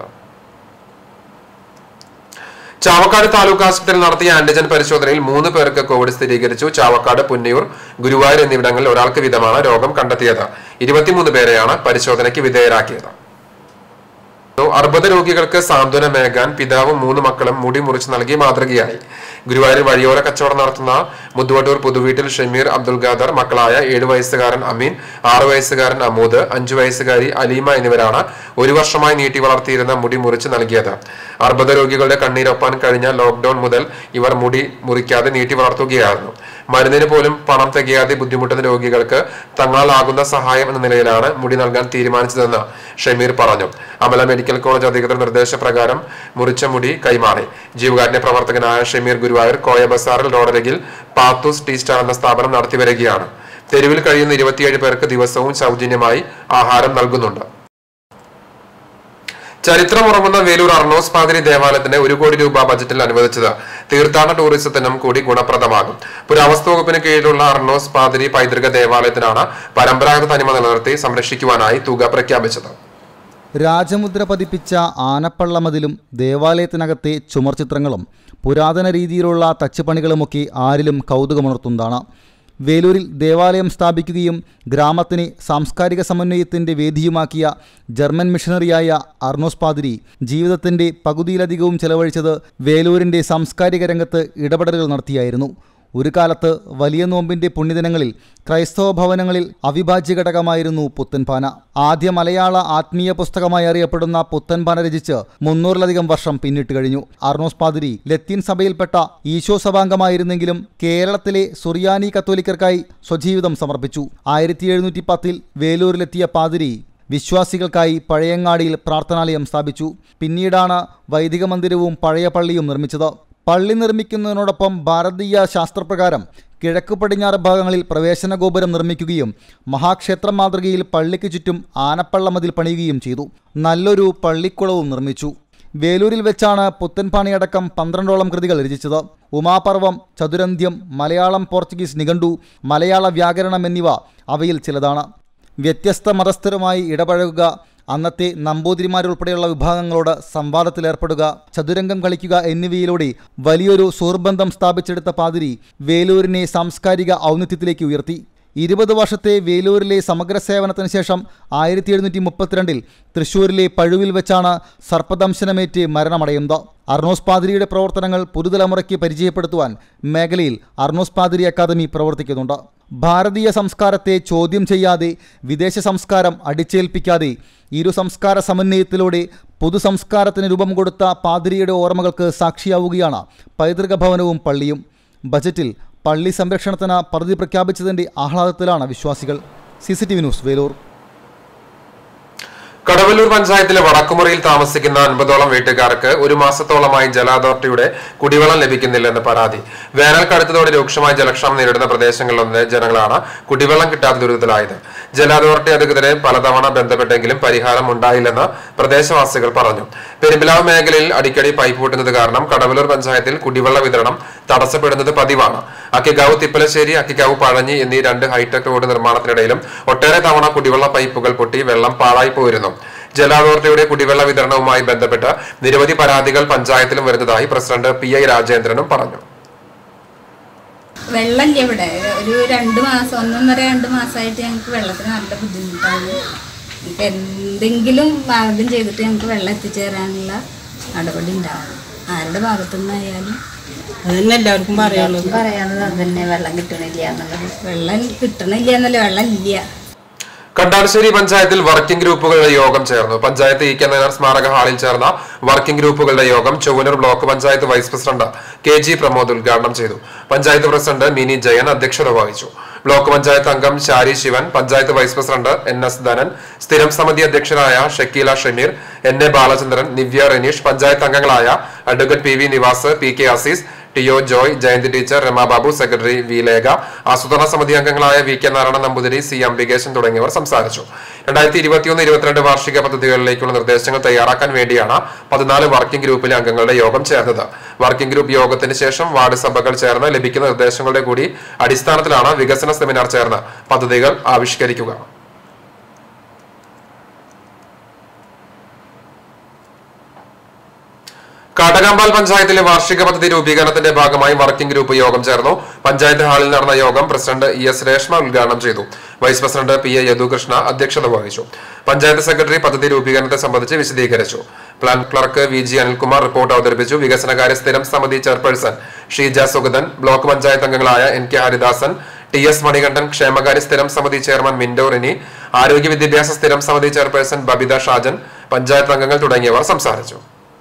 A: ചാവക്കാട് താലൂക്ക് ആശുപത്രിയിൽ നടത്തിയ ആന്റിജൻ പരിശോധനയിൽ മൂന്ന് പേർക്ക് കോവിഡ് സ്ഥിരീകരിച്ചു. ചാവക്കാട്, പുന്നയൂർ, ഗുരുവായൂർ എന്നിവിടങ്ങളിൽ ഒരാൾക്ക് വീതമാണ് രോഗം കണ്ടെത്തിയത്. ഇരുപത്തിമൂന്ന് പേരെയാണ് പരിശോധനയ്ക്ക് വിധേയരാക്കിയത്. അർബുദ രോഗികൾക്ക് സാന്ത്വനമേകാൻ പിതാവും മൂന്ന് മക്കളും മുടി മുറിച്ച് നൽകി മാതൃകയായി. ഗുരുവായൂർ വഴിയോര കച്ചവടം നടത്തുന്ന മുതുവട്ടൂർ പുതുവീട്ടിൽ ഷമീർ അബ്ദുൽ ഖാദർ മക്കളായ ഏഴു വയസ്സുകാരൻ അമീൻ, ആറു വയസ്സുകാരൻ അമൂദ്, അഞ്ചു വയസ്സുകാരി അലീമ എന്നിവരാണ് ഒരു വർഷമായി നീട്ടി വളർത്തിയിരുന്ന മുടി മുറിച്ച് നൽകിയത്. അർബുദ രോഗികളുടെ കണ്ണീരൊപ്പാൻ കഴിഞ്ഞ ലോക്ഡൌൺ മുതൽ ഇവർ മുടി മുറിക്കാതെ നീട്ടി വളർത്തുകയായിരുന്നു. മരുന്നിന് പോലും പണം തികയാതെ ബുദ്ധിമുട്ടുന്ന രോഗികൾക്ക് തങ്ങളാകുന്ന സഹായം എന്ന നിലയിലാണ് മുടി നൽകാൻ തീരുമാനിച്ചതെന്ന് ഷമീർ പറഞ്ഞു. അമല മെഡിക്കൽ കോളേജ് അധികൃതർ നിർദ്ദേശപ്രകാരം മുറിച്ച മുടി കൈമാറി. ജീവകാരുണ്യ പ്രവർത്തകനായ ഷമീർ ഗുരുവായൂർ കോയ ബസാറിൽ റോഡരികിൽ പാത്തൂസ് ടീ സ്റ്റാൾ എന്ന സ്ഥാപനം നടത്തി വരികയാണ്. തെരുവിൽ കഴിയുന്ന ഇരുപത്തിയേഴ് പേർക്ക് ദിവസവും സൗജന്യമായി ആഹാരം നൽകുന്നുണ്ട്. ചരിത്രമുറങ്ങുന്ന വേലൂർ അർണോസ് പാതിരി ദേവാലയത്തിന് ഒരു കോടി രൂപ ബജറ്റിൽ അനുവദിച്ചത് തീർത്ഥാടന ടൂറിസത്തിനും കൂടി ഗുണപ്രദമാകും. പുരാവസ്തു വകുപ്പിന് കീഴിലുള്ള അർണോസ് പാതിരി പൈതൃക ദേവാലയത്തിനാണ് പരമ്പരാഗത തനിമ നിലനിർത്തി സംരക്ഷിക്കുവാനായി തുക പ്രഖ്യാപിച്ചത്.
F: രാജമുദ്ര പതിപ്പിച്ച ആനപ്പള്ളമതിലും ദേവാലയത്തിനകത്തെ ചുമർചിത്രങ്ങളും പുരാതന രീതിയിലുള്ള തച്ചുപണികളുമൊക്കെ ആരിലും കൗതുകമുണർത്തുന്നതാണ്. വേലൂരിൽ ദേവാലയം സ്ഥാപിക്കുകയും ഗ്രാമത്തിന് സാംസ്കാരിക സമന്വയത്തിൻ്റെ വേദിയുമാക്കിയ ജർമ്മൻ മിഷണറിയായ അർണോസ് പാതിരി ജീവിതത്തിൻ്റെ പകുതിയിലധികവും ചെലവഴിച്ചത് വേലൂരിൻ്റെ സാംസ്കാരിക രംഗത്ത് ഇടപെടലുകൾ നടത്തിയായിരുന്നു. ഒരു കാലത്ത് വലിയ നോമ്പിൻ്റെ പുണ്യദിനങ്ങളിൽ ക്രൈസ്തവ ഭവനങ്ങളിൽ അവിഭാജ്യ ഘടകമായിരുന്നു പുത്തൻപാന. ആദ്യ മലയാള ആത്മീയ പുസ്തകമായി അറിയപ്പെടുന്ന പുത്തൻപാന രചിച്ച് മുന്നൂറിലധികം വർഷം പിന്നിട്ട് കഴിഞ്ഞു. അർണോസ് പാതിരി ലത്തീൻ സഭയിൽപ്പെട്ട ഈശോ സഭാംഗമായിരുന്നെങ്കിലും കേരളത്തിലെ സുറിയാനി കത്തോലിക്കർക്കായി സ്വജീവിതം സമർപ്പിച്ചു. ആയിരത്തി എഴുന്നൂറ്റി പത്തിൽ വേലൂരിലെത്തിയ പാതിരി വിശ്വാസികൾക്കായി പഴയങ്ങാടിയിൽ പ്രാർത്ഥനാലയം സ്ഥാപിച്ചു. പിന്നീടാണ് വൈദിക മന്ദിരവും പഴയ പള്ളിയും നിർമ്മിച്ചത്. പള്ളി നിർമ്മിക്കുന്നതിനോടൊപ്പം ഭാരതീയ ശാസ്ത്രപ്രകാരം കിഴക്ക് പടിഞ്ഞാറ് ഭാഗങ്ങളിൽ പ്രവേശന ഗോപുരം നിർമ്മിക്കുകയും മഹാക്ഷേത്ര മാതൃകയിൽ പള്ളിക്ക് ചുറ്റും ആനപ്പള്ളമതിൽ പണിയുകയും ചെയ്തു. നല്ലൊരു പള്ളിക്കുളവും നിർമ്മിച്ചു. വേലൂരിൽ വെച്ചാണ് പുത്തൻപാണിയടക്കം പന്ത്രണ്ടോളം കൃതികൾ രചിച്ചത്. ഉമാപർവം, ചതുരന്ത്യം, മലയാളം പോർച്ചുഗീസ് നിഘണ്ടു, മലയാള വ്യാകരണം എന്നിവ അവയിൽ ചിലതാണ്. വ്യത്യസ്ത മതസ്ഥരുമായി ഇടപഴകുക, അന്നത്തെ നമ്പൂതിരിമാരുൾപ്പെടെയുള്ള വിഭാഗങ്ങളോട് സംവാദത്തിലേർപ്പെടുക, ചതുരംഗം കളിക്കുക എന്നിവയിലൂടെ വലിയൊരു സുഹൃബന്ധം സ്ഥാപിച്ചെടുത്ത പാതിരി വേലൂരിനെ സാംസ്കാരിക ഔന്നത്യത്തിലേക്ക് ഉയർത്തി. ഇരുപത് വർഷത്തെ വേലൂരിലെ സമഗ്ര സേവനത്തിന് ശേഷം ആയിരത്തി എഴുന്നൂറ്റി മുപ്പത്തിരണ്ടിൽ തൃശ്ശൂരിലെ പഴുവിൽ വെച്ചാണ് സർപ്പദംശനമേറ്റ് മരണമടയുന്നത്. അർണോസ് പാതിരിയുടെ പ്രവർത്തനങ്ങൾ പുതുതലമുറയ്ക്ക് പരിചയപ്പെടുത്തുവാൻ മേഖലയിൽ അർണോസ് പാതിരി അക്കാദമി പ്രവർത്തിക്കുന്നുണ്ട്. ഭാരതീയ സംസ്കാരത്തെ ചോദ്യം ചെയ്യാതെ, വിദേശ സംസ്കാരം അടിച്ചേൽപ്പിക്കാതെ ഇരു സംസ്കാര സമന്വയത്തിലൂടെ പുതുസംസ്കാരത്തിന് രൂപം കൊടുത്ത പാതിരിയുടെ ഓർമ്മകൾക്ക് സാക്ഷിയാവുകയാണ് പൈതൃക ഭവനവും പള്ളിയും. ബജറ്റിൽ പള്ളി സംരക്ഷണത്തിന് പദ്ധതി പ്രഖ്യാപിച്ചതിൻ്റെ ആഹ്ലാദത്തിലാണ് വിശ്വാസികൾ. C C T V news, Veloor.
A: Kadavallur പഞ്ചായത്തിലെ വടക്കുമുറിയിൽ താമസിക്കുന്ന അൻപതോളം വീട്ടുകാർക്ക് ഒരു മാസത്തോളമായി ജല അതോറിറ്റിയുടെ കുടിവെള്ളം ലഭിക്കുന്നില്ലെന്ന് പരാതി. വേനൽ കടുത്തതോടെ രൂക്ഷമായ ജലക്ഷാമം നേരിടുന്ന പ്രദേശങ്ങളിലൊന്നിലെ ജനങ്ങളാണ് കുടിവെള്ളം കിട്ടാതെ ദുരിതത്തിലായത്. ജല അതോറിറ്റി അധികൃതരെ പലതവണ ബന്ധപ്പെട്ടെങ്കിലും പരിഹാരം ഉണ്ടായില്ലെന്ന് പ്രദേശവാസികൾ പറഞ്ഞു. പെരുമ്പിലാവ് മേഖലയിൽ അടിക്കടി പൈപ്പ് പൊട്ടുന്നത് കാരണം കടവല്ലൂർ പഞ്ചായത്തിൽ കുടിവെള്ള വിതരണം തടസ്സപ്പെടുന്നത് പതിവാണ്. അക്കിക്കാവ് തിപ്പലശ്ശേരി, അക്കിക്കാവ് പഴഞ്ഞി എന്നീ രണ്ട് ഹൈടെക് റോഡ് നിർമ്മാണത്തിനിടയിലും ഒട്ടേറെ തവണ കുടിവെള്ള പൈപ്പുകൾ പൊട്ടി വെള്ളം പാഴായി പോയിരുന്നു. ജല അതോറിറ്റിയുടെ കുടിവെള്ള വിതരണവുമായി ബന്ധപ്പെട്ട് നിരവധി പരാതികൾ പഞ്ചായത്തിലും വരുന്നതായി പ്രസിഡന്റ് പി ഐ രാജേന്ദ്രനും പറഞ്ഞു.
G: വെള്ളമില്ല ഇവിടെ. ഒരു രണ്ട് മാസം ഒന്നൊന്നര രണ്ട് മാസമായിട്ട് ഞങ്ങൾക്ക് വെള്ളത്തിന് നല്ല ബുദ്ധിമുട്ടാണ്. നമുക്ക് എന്തെങ്കിലും മാർഗം ചെയ്തിട്ട് ഞങ്ങൾക്ക് വെള്ളം എത്തിച്ചേരാനുള്ള നടപടി ഉണ്ടാവണം. ആരുടെ ഭാഗത്തുനിന്നായാലും
H: അതന്നെ എല്ലാവർക്കും പറയാനുള്ളത്
G: പറയാനുള്ളത് അതന്നെ. വെള്ളം കിട്ടണില്ല എന്നുള്ളത്. വെള്ളം കിട്ടണില്ല എന്നല്ല, വെള്ളം ഇല്ല.
A: കണ്ടാലശ്ശേരി പഞ്ചായത്തിൽ വർക്കിംഗ് ഗ്രൂപ്പുകളുടെ യോഗം ചേർന്നു. പഞ്ചായത്ത് ഇ കെ നായർ സ്മാരക ഹാളിൽ ചേർന്ന വർക്കിംഗ് ഗ്രൂപ്പുകളുടെ യോഗം Chowwannur block panchayat vice president K G Pramod ഉദ്ഘാടനം ചെയ്തു. പഞ്ചായത്ത് പ്രസിഡന്റ് മിനി ജയൻ അധ്യക്ഷത വഹിച്ചു. ബ്ലോക്ക് പഞ്ചായത്ത് അംഗം Shari Sivan, panchayat vice president N S Dhanan, സ്ഥിരം സമിതി അധ്യക്ഷരായ ഷക്കീല ഷമീർ, എൻ എ ബാലചന്ദ്രൻ, നിവ്യ റെനീഷ്, പഞ്ചായത്ത് അംഗങ്ങളായ advocate P V Nivas, P K Azeez, T O Joy, Jayanthi teacher, Ramababu, secretary V Lekha, ആസൂത്രണ സമിതി അംഗങ്ങളായ V K Narayana Namboothiri, C Ambikesan തുടങ്ങിയവർ സംസാരിച്ചു. രണ്ടായിരത്തി ഇരുപത്തിയൊന്ന് ഇരുപത്തിരണ്ട് വാർഷിക പദ്ധതികളിലേക്കുള്ള നിർദ്ദേശങ്ങൾ തയ്യാറാക്കാൻ വേണ്ടിയാണ് പതിനാല് വർക്കിംഗ് ഗ്രൂപ്പിലെ അംഗങ്ങളുടെ യോഗം ചേർന്നത്. വർക്കിംഗ് ഗ്രൂപ്പ് യോഗത്തിന് ശേഷം വാർഡ് സഭകൾ ചേർന്ന് ലഭിക്കുന്ന നിർദ്ദേശങ്ങളുടെ കൂടി അടിസ്ഥാനത്തിലാണ് വികസന സെമിനാർ ചേർന്ന് പദ്ധതികൾ ആവിഷ്കരിക്കുക. കാട്ടകാമ്പാൽ പഞ്ചായത്തിലെ വാർഷിക പദ്ധതി രൂപീകരണത്തിന്റെ ഭാഗമായി വർക്കിംഗ് ഗ്രൂപ്പ് യോഗം ചേർന്നു. പഞ്ചായത്ത് ഹാളിൽ നടന്ന യോഗം പ്രസിഡന്റ് ഇ എസ് രേഷ്മ ഉദ്ഘാടനം ചെയ്തു. Vice president P A Yadukrishna അധ്യക്ഷത വഹിച്ചു. പഞ്ചായത്ത് സെക്രട്ടറി പദ്ധതി രൂപീകരണത്തെ സംബന്ധിച്ച് വിശദീകരിച്ചു. Plan clerk V G Anilkumar report അവതരിപ്പിച്ചു. വികസനകാര്യ സ്ഥിരം സമിതി ചെയർപേഴ്സൺ ഷീജ സുഗതൻ, ബ്ലോക്ക് പഞ്ചായത്ത് അംഗങ്ങളായ N K Haridasan, T S Manikandan, ക്ഷേമകാര്യ സ്ഥിരം സമിതി ചെയർമാൻ മിൻഡോ റിനി, ആരോഗ്യ വിദ്യാഭ്യാസ സ്ഥിരം സമിതി ചെയർപേഴ്സൺ ബബിത ഷാജൻ, പഞ്ചായത്ത് അംഗങ്ങൾ തുടങ്ങിയവർ സംസാരിച്ചു.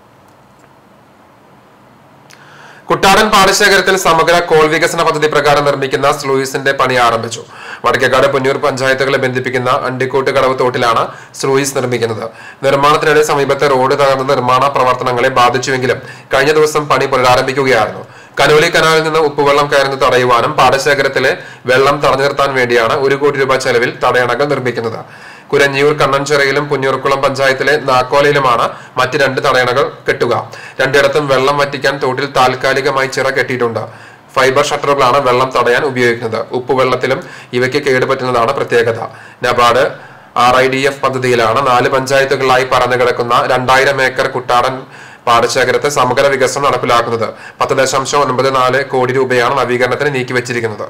A: കുട്ടാടൻ പാടശേഖരത്തിൽ സമഗ്ര കോൾ വികസന പദ്ധതി പ്രകാരം നിർമ്മിക്കുന്ന സ്ലൂയിസിന്റെ പണി ആരംഭിച്ചു. വടക്കേക്കാട് പുന്നൂർ പഞ്ചായത്തുകളെ ബന്ധിപ്പിക്കുന്ന അണ്ടിക്കോട്ട് കടവ് തോട്ടിലാണ് സ്ലൂയിസ് നിർമ്മിക്കുന്നത്. നിർമ്മാണത്തിനിടെ സമീപത്തെ റോഡ് തകർന്ന നിർമ്മാണ പ്രവർത്തനങ്ങളെ ബാധിച്ചുവെങ്കിലും കഴിഞ്ഞ ദിവസം പണി പുനരാരംഭിക്കുകയായിരുന്നു. കനോലി കനാലിൽ നിന്ന് ഉപ്പുവെള്ളം കയറുന്നത് തടയുവാനും പാടശേഖരത്തിലെ വെള്ളം തടഞ്ഞു നിർത്താൻ വേണ്ടിയാണ് ഒരു കോടി രൂപ ചെലവിൽ തടയണകൾ നിർമ്മിക്കുന്നത്. കുരഞ്ഞിയൂർ കണ്ണൻചിറയിലും പുന്നൂർക്കുളം പഞ്ചായത്തിലെ നാക്കോലയിലുമാണ് മറ്റ് രണ്ട് തടയണകൾ കെട്ടുക. രണ്ടിടത്തും വെള്ളം വറ്റിക്കാൻ തോട്ടിൽ താൽക്കാലികമായി ചിറ കെട്ടിയിട്ടുണ്ട്. ഫൈബർ ഷട്ടറുകളാണ് വെള്ളം തടയാൻ ഉപയോഗിക്കുന്നത്. ഉപ്പുവെള്ളത്തിലും ഇവയ്ക്ക് കേടുപറ്റുന്നതാണ് പ്രത്യേകത. NABARD R I D F പദ്ധതിയിലാണ് നാല് പഞ്ചായത്തുകളിലായി പരന്നു കിടക്കുന്ന രണ്ടായിരം ഏക്കർ കുട്ടാടൻ പാടശേഖരത്തെ സമഗ്ര വികസനം നടപ്പിലാക്കുന്നത്. പത്ത് ദശാംശം ഒൻപത് നാല് കോടി രൂപയാണ് നവീകരണത്തിന് നീക്കിവച്ചിരിക്കുന്നത്.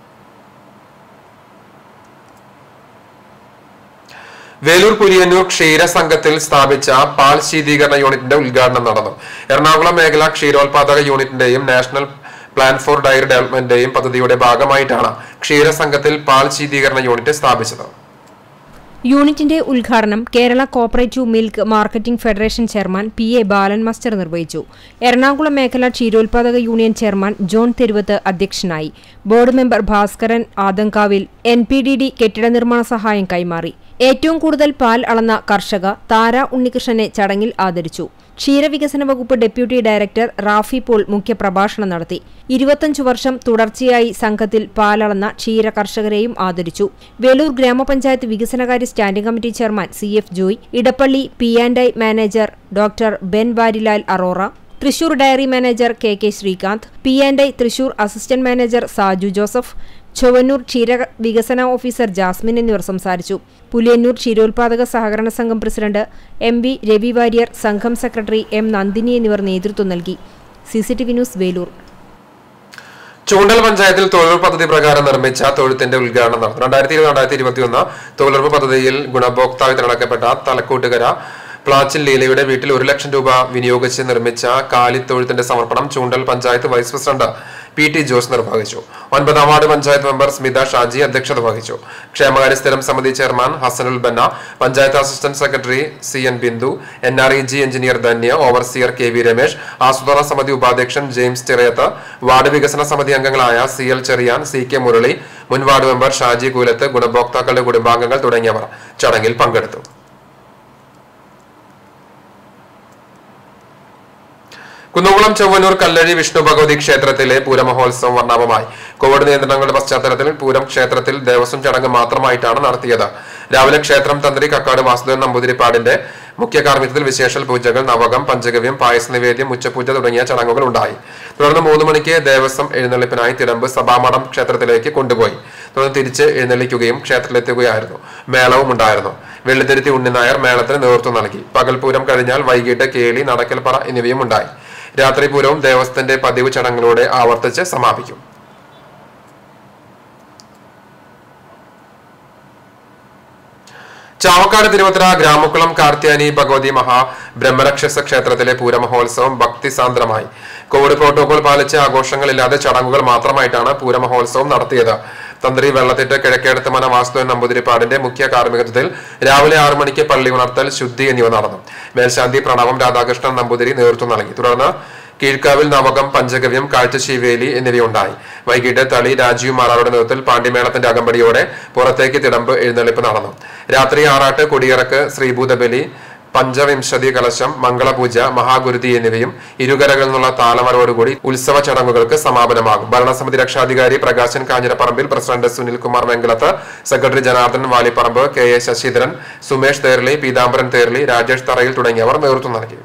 A: വേലൂർ പുലിയന്നൂർ ക്ഷീരസംഘത്തിൽ സ്ഥാപിച്ച പാൽ ശീതീകരണ യൂണിറ്റിന്റെ ഉദ്ഘാടനം നടന്നു. എറണാകുളം മേഖല ക്ഷീരോത്പാദക യൂണിറ്റിന്റെയും നാഷണൽ പ്ലാൻ ഫോർ ഡയറി ഡെവലപ്മെന്റിന്റെയും പദ്ധതിയുടെ ഭാഗമായിട്ടാണ് ക്ഷീരസംഘത്തിൽ പാൽ ശീതീകരണ യൂണിറ്റ് സ്ഥാപിച്ചത്.
E: യൂണിറ്റിന്റെ ഉദ്ഘാടനം Kerala cooperative milk marketing federation chairman P A Balan master നിർവഹിച്ചു. എറണാകുളം മേഖല ക്ഷീരോത്പാദക യൂണിയൻ ചെയർമാൻ ജോൺ തെരുവത്ത് അധ്യക്ഷനായി. Board member Bhaskaran Adankavil N P D D കെട്ടിട നിർമ്മാണ സഹായം കൈമാറി. ഏറ്റവും കൂടുതൽ പാൽ അളന്ന കർഷക താര ഉണ്ണികൃഷ്ണനെ ചടങ്ങിൽ ആദരിച്ചു. ക്ഷീരവികസന വകുപ്പ് ഡെപ്യൂട്ടി ഡയറക്ടർ റാഫി പോൾ മുഖ്യപ്രഭാഷണം നടത്തി. ഇരുപത്തഞ്ചു വർഷം തുടർച്ചയായി സംഘത്തിൽ പാലളന്ന ക്ഷീര കർഷകരെയും ആദരിച്ചു. വേലൂർ ഗ്രാമപഞ്ചായത്ത് വികസനകാര്യ standing committee chairman C F Joy, Edappally P and I manager doctor Banwarilal Arora, Thrissur dairy manager K K Srikanth, P and I Thrissur assistant manager Saju Joseph, Chowwannur ക്ഷീര വികസന ഓഫീസർ ജാസ്മിൻ എന്നിവർ സംസാരിച്ചു. പുലിയന്നൂർ ക്ഷീരോത്പാദക സഹകരണ സംഘം president M V Ravi Warrier, സംഘം സെക്രട്ടറി എം നന്ദിനി എന്നിവർ നേതൃത്വം നൽകി. C C T V news Veloor.
A: Choondal പഞ്ചായത്തിൽ തൊഴിലുറപ്പ് പദ്ധതി പ്രകാരം നിർമ്മിച്ച തൊഴുത്തിന്റെ ഉദ്ഘാടനം നടന്നു. രണ്ടായിരത്തി ഇരുപത് രണ്ടായിരത്തി ഇരുപത്തി ഒന്ന് തൊഴിലുറപ്പ് പദ്ധതിയിൽ ഗുണഭോക്താവ് തിരഞ്ഞെടുക്കപ്പെട്ട തലക്കൂട്ടുകര പ്ലാച്ചിൽ ലീലയുടെ വീട്ടിൽ ഒരു ലക്ഷം രൂപ വിനിയോഗിച്ച് നിർമ്മിച്ച കാലിത്തൊഴുത്തിന്റെ സമർപ്പണം Choondal panchayat vice president P T Jose നിർവഹിച്ചു. ഒൻപതാം വാർഡ് പഞ്ചായത്ത് മെമ്പർ സ്മിത ഷാജി അധ്യക്ഷത വഹിച്ചു. ക്ഷേമകാര്യ സ്ഥിരം സമിതി chairman Hasanul Banna, panchayat assistant secretary C N Bindu, N R E G engineer Dhanya, overseer K V Ramesh, ആസൂത്രണ സമിതി ഉപാധ്യക്ഷൻ ജെയിംസ് ചിറയത്ത്, വാർഡ് വികസന സമിതി അംഗങ്ങളായ C L Cherian, C K Murali, മുൻ വാർഡ് മെമ്പർ ഷാജി കൂലത്ത്, ഗുണഭോക്താക്കളുടെ കുടുംബാംഗങ്ങൾ തുടങ്ങിയവർ ചടങ്ങിൽ പങ്കെടുത്തു. കുന്നംകുളം ചൊവ്വന്നൂർ കല്ലഴി വിഷ്ണു ഭഗവതി ക്ഷേത്രത്തിലെ പൂരമഹോത്സവം വർണ്ണാഭമായി. കോവിഡ് നിയന്ത്രണങ്ങളുടെ പശ്ചാത്തലത്തിൽ പൂരം ക്ഷേത്രത്തിൽ ദേവസ്വം ചടങ്ങ് മാത്രമായിട്ടാണ് നടത്തിയത്. രാവിലെ ക്ഷേത്രം തന്ത്രി കക്കാട് വാസുദേവൻ നമ്പൂതിരിപ്പാടിന്റെ മുഖ്യ കാർമ്മികത്തിൽ വിശേഷൽ പൂജകൾ, നവകം, പഞ്ചഗവ്യം, പായസ നിവേദ്യം, ഉച്ചപൂജ തുടങ്ങിയ ചടങ്ങുകൾ ഉണ്ടായി. തുടർന്ന് മൂന്ന് മണിക്ക് ദേവസ്വം എഴുന്നള്ളിപ്പിനായി തിടമ്പ് സഭാമഠം ക്ഷേത്രത്തിലേക്ക് കൊണ്ടുപോയി. തുടർന്ന് തിരിച്ച് എഴുന്നള്ളിക്കുകയും ക്ഷേത്രത്തിലെത്തുകയായിരുന്നു. മേളവും ഉണ്ടായിരുന്നു. വെള്ളിത്തിരുത്തി ഉണ്ണിനായർ മേളത്തിന് നേതൃത്വം നൽകി. പകൽപൂരം കഴിഞ്ഞാൽ വൈകിട്ട് കേളി, നടക്കൽപ്പറ എന്നിവയും ഉണ്ടായി. രാത്രി പൂരവും ദേവസ്വത്തിന്റെ പതിവ് ചടങ്ങുകളോടെ ആവർത്തിച്ച് സമാപിക്കും. ചാവക്കാട് തിരുവത്ര ഗ്രാമക്കുളം കാർത്യാനി ഭഗവതി മഹാ ബ്രഹ്മരക്ഷസ ക്ഷേത്രത്തിലെ പൂരമഹോത്സവം ഭക്തിസാന്ദ്രമായി. കോവിഡ് പ്രോട്ടോകോൾ പാലിച്ച് ആഘോഷങ്ങളില്ലാതെ ചടങ്ങുകൾ മാത്രമായിട്ടാണ് പൂരമഹോത്സവം നടത്തിയത്. തന്ത്രി വെള്ളത്തിട്ട് കിഴക്കേടത്ത് മന വാസുദേവൻ നമ്പൂതിരിപ്പാടിന്റെ മുഖ്യ കാർമ്മികത്വത്തിൽ രാവിലെ ആറു മണിക്ക് പള്ളി ഉണർത്തൽ, ശുദ്ധി എന്നിവ നടന്നു. മേൽശാന്തി പ്രണവം രാധാകൃഷ്ണൻ നമ്പൂതിരി നേതൃത്വം നൽകി. തുടർന്ന് കീഴ്ക്കാവിൽ നവകം, പഞ്ചഗവ്യം, കാഴ്ചശീവേലി എന്നിവയുണ്ടായി. വൈകിട്ട് തളി രാജീവ് മാറാറുടെ നേതൃത്വത്തിൽ പാണ്ഡിമേളത്തിന്റെ അകമ്പടിയോടെ പുറത്തേക്ക് തിടമ്പ് എഴുന്നള്ളിപ്പ് നടന്നു. രാത്രി ആറാട്ട്, കൊടിയിറക്ക്, ശ്രീഭൂതബലി, പഞ്ചവിംശതി കലശം, മംഗളപൂജ, മഹാഗുരുതി എന്നിവയും ഇരുകരകളിൽ നിന്നുള്ള താലവരോടുകൂടി ഉത്സവ ചടങ്ങുകൾക്ക് സമാപനമാകും. ഭരണസമിതി രക്ഷാധികാരി Prakashan Kanjirapparambil, president Sunilkumar Venkalath, secretary Janardhan Valipparamb, K A Sasidharan, Sumesh Therli, Pithambaran Therli, Rajesh Tharayil തുടങ്ങിയവർ നേതൃത്വം നൽകി.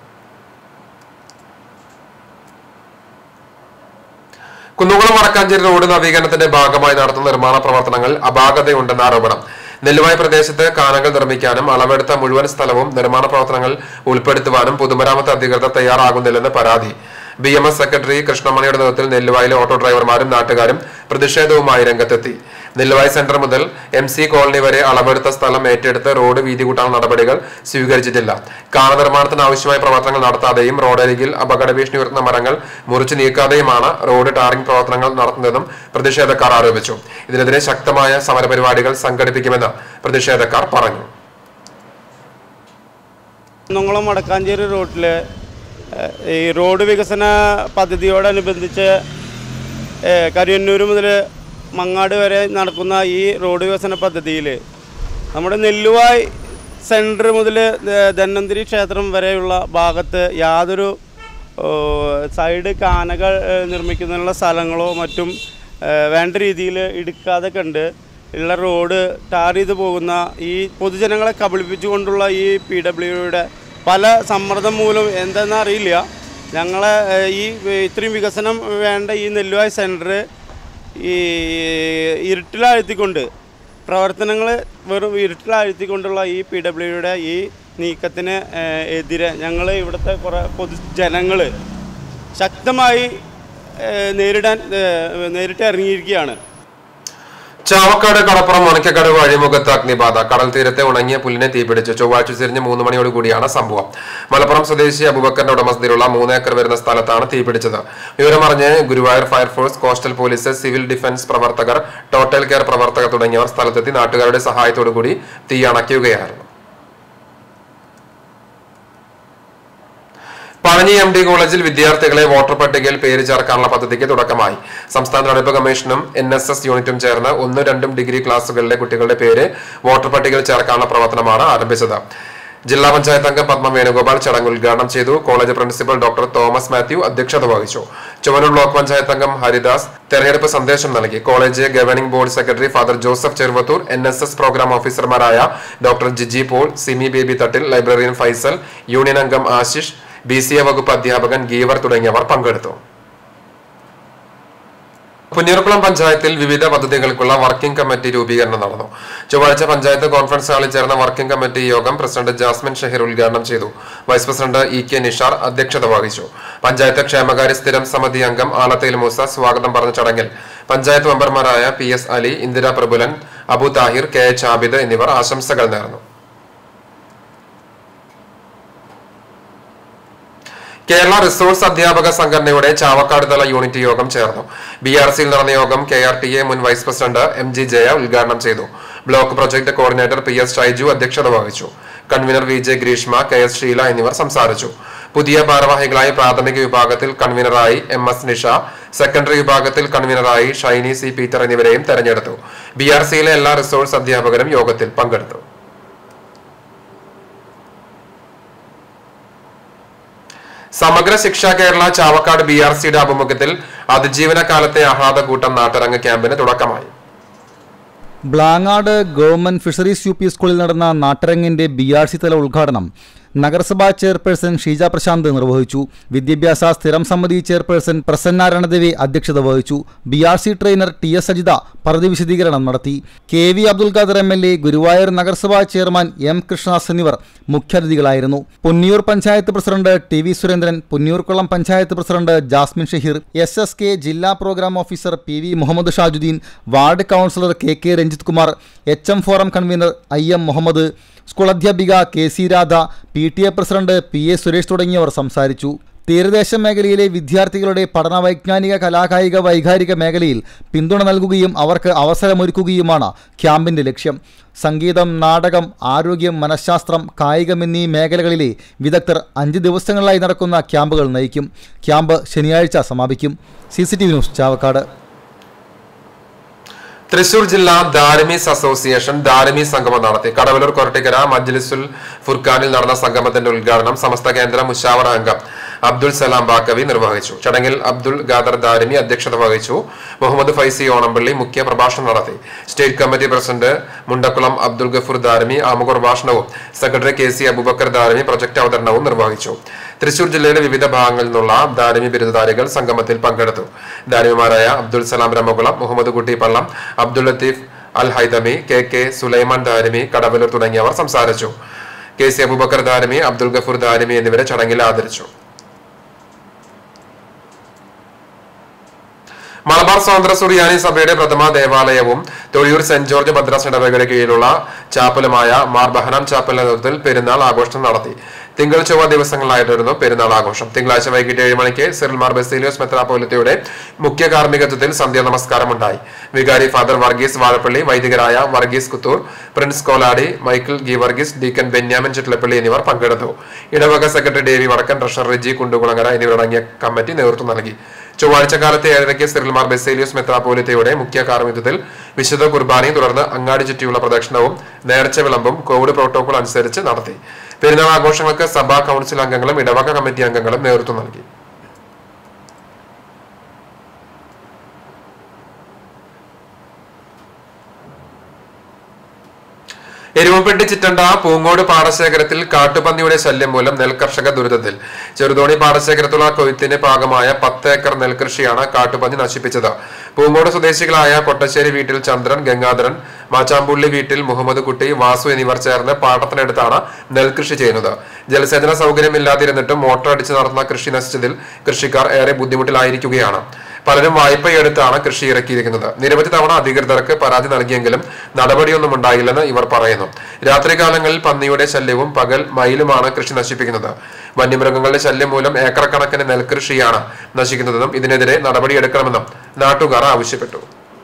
A: കുന്നംകുളം വടക്കാഞ്ചേരി റോഡ് നവീകരണത്തിന്റെ ഭാഗമായി നടത്തുന്ന നിർമ്മാണ പ്രവർത്തനങ്ങൾ അപാകതയുണ്ടെന്ന ആരോപണം. നെല്ലുവായി പ്രദേശത്ത് കാനകൾ നിർമ്മിക്കാനും അളവെടുത്ത മുഴുവൻ സ്ഥലവും നിർമ്മാണ പ്രവർത്തനങ്ങൾ ഉൾപ്പെടുത്തുവാനും പൊതുമരാമത്ത് അധികൃതർ തയ്യാറാകുന്നില്ലെന്ന് പരാതി. ബി എം എസ് സെക്രട്ടറി കൃഷ്ണമണിയുടെ നേതൃത്വത്തിൽ നെല്ലുവായിലെ ഓട്ടോ ഡ്രൈവർമാരും നാട്ടുകാരും പ്രതിഷേധവുമായി രംഗത്തെത്തി. നെല്ലുവായി സെന്റർ മുതൽ എം സി കോളനി വരെ അളവെടുത്ത സ്ഥലം ഏറ്റെടുത്ത് റോഡ് വീതി കൂട്ടാനുള്ള നടപടികൾ സ്വീകരിച്ചിട്ടില്ല. കാന നിർമ്മാണത്തിന് ആവശ്യമായ പ്രവർത്തനങ്ങൾ നടത്താതെയും റോഡരികിൽ അപകട ഭീഷണി ഉയർത്തുന്ന മരങ്ങൾ മുറിച്ചു നീക്കാതെയുമാണ് റോഡ് ടാറിംഗ് പ്രവർത്തനങ്ങൾ നടത്തുന്നതെന്നും പ്രതിഷേധക്കാർ ആരോപിച്ചു. ഇതിനെതിരെ ശക്തമായ സമരപരിപാടികൾ സംഘടിപ്പിക്കുമെന്ന് പ്രതിഷേധക്കാർ പറഞ്ഞു.
I: കുന്നംകുളം വടക്കാഞ്ചേരി റോഡിലെ ഈ റോഡ് വികസന പദ്ധതിയോടനുബന്ധിച്ച് കരിയന്നൂർ മുതൽ മങ്ങാട് വരെ നടക്കുന്ന ഈ റോഡ് വികസന പദ്ധതിയിൽ നമ്മുടെ നെല്ലുവായ് സെൻറ്റർ മുതൽ ധന്വന്തരി ക്ഷേത്രം വരെയുള്ള ഭാഗത്ത് യാതൊരു സൈഡ് കാനകൾ നിർമ്മിക്കുന്നതിനുള്ള സ്ഥലങ്ങളോ മറ്റും വേണ്ട രീതിയിൽ എടുക്കാതെ കണ്ട് ഉള്ള റോഡ് ടാർ ചെയ്ത് പോകുന്ന ഈ പൊതുജനങ്ങളെ കബളിപ്പിച്ചുകൊണ്ടുള്ള ഈ പി ഡബ്ല്യുയുടെ പല സമ്മർദ്ദം മൂലം എന്താണെന്ന് അറിയില്ല, ഞങ്ങളെ ഈ ഇത്രയും വികസനം വേണ്ട ഈ നെല്ലുവായ സെൻറ്റർ ഈ ഇരുട്ടിലാഴ്ത്തിക്കൊണ്ട് പ്രവർത്തനങ്ങൾ വെറും ഇരുട്ടിലാഴ്ത്തിക്കൊണ്ടുള്ള ഈ പി ഡബ്ല്യുയുടെ ഈ നീക്കത്തിന് എതിരെ ഞങ്ങൾ ഇവിടുത്തെ കുറേ പൊതുജനങ്ങൾ ശക്തമായി നേരിടാൻ നേരിട്ട് ഇറങ്ങിയിരിക്കുകയാണ്.
A: ചാവക്കാട് കടപ്പുറം മണിക്കക്കടവ് അഴിമുഖത്ത് അഗ്നിബാധ. കടൽ തീരത്തെ ഉണങ്ങിയ പുല്ലിനെ തീപിടിച്ചു. ചൊവ്വാഴ്ച തിരിഞ്ഞ് മൂന്ന് മണിയോട് കൂടിയാണ് സംഭവം. മലപ്പുറം സ്വദേശി അബൂബക്കറിന്റെ ഉടമസ്ഥതയിലുള്ള മൂന്ന് ഏക്കർ വരുന്ന സ്ഥലത്താണ് തീപിടിച്ചത്. വിവരമറിഞ്ഞ് Guruvayur fire force, coastal police, civil defence പ്രവർത്തകർ, ടോട്ടൽ കെയർ പ്രവർത്തകർ തുടങ്ങിയവർ സ്ഥലത്തെത്തി നാട്ടുകാരുടെ സഹായത്തോടു കൂടി തീ അണയ്ക്കുകയായിരുന്നു. പഴഞ്ഞി എം ഡി കോളേജിൽ വിദ്യാർത്ഥികളെ വോട്ടർ പട്ടികയിൽ പേര് ചേർക്കാനുള്ള പദ്ധതിക്ക് തുടക്കമായി. സംസ്ഥാന തെരഞ്ഞെടുപ്പ് കമ്മീഷനും എൻ എസ് എസ് യൂണിറ്റും ചേർന്ന് ഒന്നും രണ്ടും ഡിഗ്രി ക്ലാസുകളിലെ കുട്ടികളുടെ പേര് വോട്ടർ പട്ടികയിൽ ചേർക്കാനുള്ള പ്രവർത്തനമാണ് ആരംഭിച്ചത്. ജില്ലാ പഞ്ചായത്ത് അംഗം പത്മ വേണുഗോപാൽ ചടങ്ങ് ഉദ്ഘാടനം ചെയ്തു. College principal doctor Thomas Mathew അധ്യക്ഷത വഹിച്ചു. ചുവന്നൂർ ബ്ലോക്ക് പഞ്ചായത്ത് അംഗം ഹരിദാസ് തെരഞ്ഞെടുപ്പ് സന്ദേശം നൽകി. College governing board secretary father Joseph Cheruvathur, N S S programme ഓഫീസർമാരായ doctor Jiji Paul, Simi Baby Thattil, librarian Faisal, union അംഗം ആശിഷ്, ബി സി എ വകുപ്പ് അധ്യാപകൻ ഗീവർ തുടങ്ങിയവർ പങ്കെടുത്തു. പുന്നൂർക്കുളം പഞ്ചായത്തിൽ വിവിധ പദ്ധതികൾക്കുള്ള വർക്കിംഗ് കമ്മിറ്റി രൂപീകരണം നടന്നു. ചൊവ്വാഴ്ച പഞ്ചായത്ത് കോൺഫറൻസ് ഹാളിൽ ചേർന്ന വർക്കിംഗ് കമ്മിറ്റി യോഗം പ്രസിഡന്റ് ജാസ്മിൻ ഷഹീർ ഉദ്ഘാടനം ചെയ്തു. Vice president E K Nishar അധ്യക്ഷത വഹിച്ചു. പഞ്ചായത്ത് ക്ഷേമകാര്യ സ്ഥിരം സമിതി അംഗം ആലത്തയിൽ മൂസ സ്വാഗതം പറഞ്ഞ ചടങ്ങിൽ പഞ്ചായത്ത് മെമ്പർമാരായ P S Ali, Indira Prabulan, Abu Thahir, K H Abid എന്നിവർ ആശംസകൾ നേർന്നു. കേരള റിസോഴ്സ് അധ്യാപക സംഘടനയുടെ ചാവക്കാട് തല യൂണിറ്റ് യോഗം ചേർന്നു. ബി ആർ സിയിൽ നടന്ന യോഗം കെ ആർ ടി എ മുൻ vice president M G Jaya ഉദ്ഘാടനം ചെയ്തു. Block project coordinator P S Shaiju അധ്യക്ഷത വഹിച്ചു. Convener V J Greeshma, K S Sheela എന്നിവർ സംസാരിച്ചു. പുതിയ ഭാരവാഹികളായി പ്രാഥമിക വിഭാഗത്തിൽ കൺവീനറായി എം എസ് നിഷ, സെക്കൻഡറി വിഭാഗത്തിൽ കൺവീനറായി ഷൈനി സി പീറ്റർ എന്നിവരെയും തെരഞ്ഞെടുത്തു. ബി ആർ സിയിലെ എല്ലാ റിസോഴ്സ് അധ്യാപകരും യോഗത്തിൽ പങ്കെടുത്തു. സമഗ്ര ശിക്ഷ കേരള ചാവക്കാട് ബി ആർ സിയുടെ ആഭിമുഖ്യത്തിൽ അതിജീവന കാലത്തെ ആഹ്ലാദകൂട്ടം നാട്ടരങ്ങ് ക്യാമ്പിന് തുടക്കമായി.
F: Blangad government fisheries U P സ്കൂളിൽ നടന്ന നാട്ടരങ്ങിന്റെ ബി ആർ സി തല ഉദ്ഘാടനം നഗരസഭാ ചെയർപേഴ്സൺ ഷീജ പ്രശാന്ത് നിർവഹിച്ചു. വിദ്യാഭ്യാസ സ്ഥിരം സമിതി ചെയർപേഴ്സൺ പ്രസന്ന രണദേവി അധ്യക്ഷത വഹിച്ചു. B R C trainer T S Sajitha പദ്ധതി വിശദീകരണം നടത്തി. K V Abdul Khader M L A, Guruvayur നഗരസഭാ ചെയർമാൻ എം കൃഷ്ണദാസ് എന്നിവർ മുഖ്യാതിഥികളായിരുന്നു. Punniyur panchayat president T V Surendran, Punnayurkulam panchayat president Jasmine Shaheer, S S K ജില്ലാ programme officer P V Muhammed Shajudheen, ward councillor K K Ranjith Kumar, H M forum convener I M Muhammed, school അധ്യാപിക K C Radha, P T A president P A Suresh തുടങ്ങിയവർ സംസാരിച്ചു. തീരദേശ മേഖലയിലെ വിദ്യാർത്ഥികളുടെ പഠന വൈജ്ഞാനിക കലാകായിക വൈകാരിക മേഖലയിൽ പിന്തുണ നൽകുകയും അവർക്ക് അവസരമൊരുക്കുകയുമാണ് ക്യാമ്പിന്റെ ലക്ഷ്യം. സംഗീതം, നാടകം, ആരോഗ്യം, മനഃശാസ്ത്രം, കായികം എന്നീ മേഖലകളിലെ വിദഗ്ധർ അഞ്ച് ദിവസങ്ങളിലായി നടക്കുന്ന ക്യാമ്പുകൾ നയിക്കും. ക്യാമ്പ് ശനിയാഴ്ച സമാപിക്കും. C C T V news, Chavakkad.
A: Thrissur ജില്ലാ ദാരിമീസ് അസോസിയേഷൻ ദാരിമി സംഗമം നടത്തി. കടവലൂർ കൊരട്ടിക്കര മജ്ലിസുൽ ഫുർഖാനിൽ നടന്ന സംഗമത്തിന്റെ ഉദ്ഘാടനം സമസ്ത കേന്ദ്ര മുശാവറ അംഗം അബ്ദുൽ സലാം ബാക്കവി നിർവഹിച്ചു. ചടങ്ങിൽ അബ്ദുൽ ഖാദർ ദാരിമി അധ്യക്ഷത വഹിച്ചു. മുഹമ്മദ് ഫൈസി ഓണംപള്ളി മുഖ്യ പ്രഭാഷണം നടത്തി. State committee president Mundakkulam Abdul Gafoor Darimi ആമുഖ പ്രഭാഷണവും secretary K C Aboobacker Darimi project അവതരണവും നിർവഹിച്ചു. തൃശൂർ ജില്ലയിലെ വിവിധ ഭാഗങ്ങളിൽ നിന്നുള്ള ദാരിമി ബിരുദധാരികൾ സംഗമത്തിൽ പങ്കെടുത്തു. ദാരിമിമാരായ അബ്ദുൽ സലാം രമകുളം, മുഹമ്മദ് കുട്ടി പള്ളം, അബ്ദുൽ ലത്തീഫ് അൽ ഹൈതമി, കെ കെ സുലൈമാൻ ദാരിമി, കടവലൂർ തുടങ്ങിയവർ സംസാരിച്ചു. കെ സി അബൂബക്കർ ദാരിമി, അബ്ദുൽ ഗഫൂർ ദാരിമി എന്നിവരെ ചടങ്ങിൽ ആദരിച്ചു. മലബാർ സ്വാതന്ത്ര്യ സുറിയാനി സഭയുടെ പ്രഥമ ദേവാലയവും തൊഴിയൂർ സെന്റ് ജോർജ് മദ്രാസ് ഇടവകയുടെ കീഴിലുള്ള ചാപ്പലുമായ മാർ ബഹനാം ചാപ്പലിന്റെ നേതൃത്വത്തിൽ പെരുന്നാൾ ആഘോഷം നടത്തി. തിങ്കൾ ചൊവ്വ ദിവസങ്ങളിലായിട്ടായിരുന്നു പെരുന്നാൾ ആഘോഷം. തിങ്കളാഴ്ച വൈകിട്ട് ഏഴ് മണിക്ക് സിറിൽ മാർ ബസേലിയോസ് മെത്രാപ്പോലിത്തയുടെ മുഖ്യ കാർമ്മികത്വത്തിൽ സന്ധ്യാ നമസ്കാരം ഉണ്ടായി. വികാരി ഫാദർ വർഗീസ് വാഴപ്പള്ളി, വൈദികരായ വർഗീസ് കുത്തൂർ, പ്രിൻസ് കോലാടി, മൈക്കിൾ ഗി വർഗീസ്, ഡീക്കൻ ബെന്യാമിൻ ചിറ്റലപ്പള്ളി എന്നിവർ പങ്കെടുത്തു. ഇടവക സെക്രട്ടറി ഡേവി വടക്കൻ, ട്രഷറർ റിജി കുണ്ടുകുളങ്ങര എന്നിവരടങ്ങിയ കമ്മിറ്റി നേതൃത്വം നൽകി. ചൊവ്വാഴ്ച കാലത്ത് ഏഴരയ്ക്ക് സിറിൽ മാർ ബസേലിയോസ് മെത്രാപ്പോലിത്തയുടെ മുഖ്യ കാർമ്മികത്വത്തിൽ വിശുദ്ധ കുർബാനയും തുടർന്ന് അങ്ങാടി ചുറ്റിയുള്ള പ്രദക്ഷിണവും നേർച്ച വിളമ്പും കോവിഡ് പ്രോട്ടോകോൾ അനുസരിച്ച് നടത്തി. പെരുന്നാൾ ആഘോഷങ്ങൾക്ക് സഭാ കൗൺസിൽ അംഗങ്ങളും ഇടവക കമ്മിറ്റി അംഗങ്ങളും നേതൃത്വം നൽകി. എരുമപ്പെട്ടി ചിറ്റണ്ട പൂങ്ങോട് പാടശേഖരത്തിൽ കാട്ടുപന്നിയുടെ ശല്യം മൂലം നെൽകർഷക ദുരിതത്തിൽ. ചെറുതോണി പാടശേഖരത്തുള്ള കൊയ്ത്തിന് പാകമായ പത്ത് ഏക്കർ നെൽകൃഷിയാണ് കാട്ടുപന്നി നശിപ്പിച്ചത്. പൂങ്ങോട് സ്വദേശികളായ കൊട്ടശ്ശേരി വീട്ടിൽ ചന്ദ്രൻ, ഗംഗാധരൻ, മാച്ചാമ്പുള്ളി വീട്ടിൽ മുഹമ്മദ് കുട്ടി, വാസു എന്നിവർ ചേർന്ന് പാട്ടത്തിനടുത്താണ് നെൽകൃഷി ചെയ്യുന്നത്. ജലസേചന സൗകര്യമില്ലാതിരുന്നിട്ടും മോട്ടോർ അടിച്ച് നടത്തുന്ന കൃഷി നശിച്ചതിൽ കൃഷിക്കാർ ഏറെ ബുദ്ധിമുട്ടിലായിരിക്കുകയാണ്. പലരും വായ്പയെടുത്താണ് കൃഷി ഇറക്കിയിരിക്കുന്നത്. നിരവധി തവണ അധികൃതർക്ക് പരാതി നൽകിയെങ്കിലും നടപടിയൊന്നും ഉണ്ടായില്ലെന്ന് ഇവർ പറയുന്നു. രാത്രികാലങ്ങളിൽ പന്നിയുടെ ശല്യവും പകൽ മയിലുമാണ് കൃഷി നശിപ്പിക്കുന്നത്. വന്യമൃഗങ്ങളുടെ ശല്യം മൂലം ഏക്കർ കണക്കിന് നെൽകൃഷിയാണ് നശിക്കുന്നതെന്നും ഇതിനെതിരെ നടപടിയെടുക്കണമെന്നും നാട്ടുകാർ ആവശ്യപ്പെട്ടു.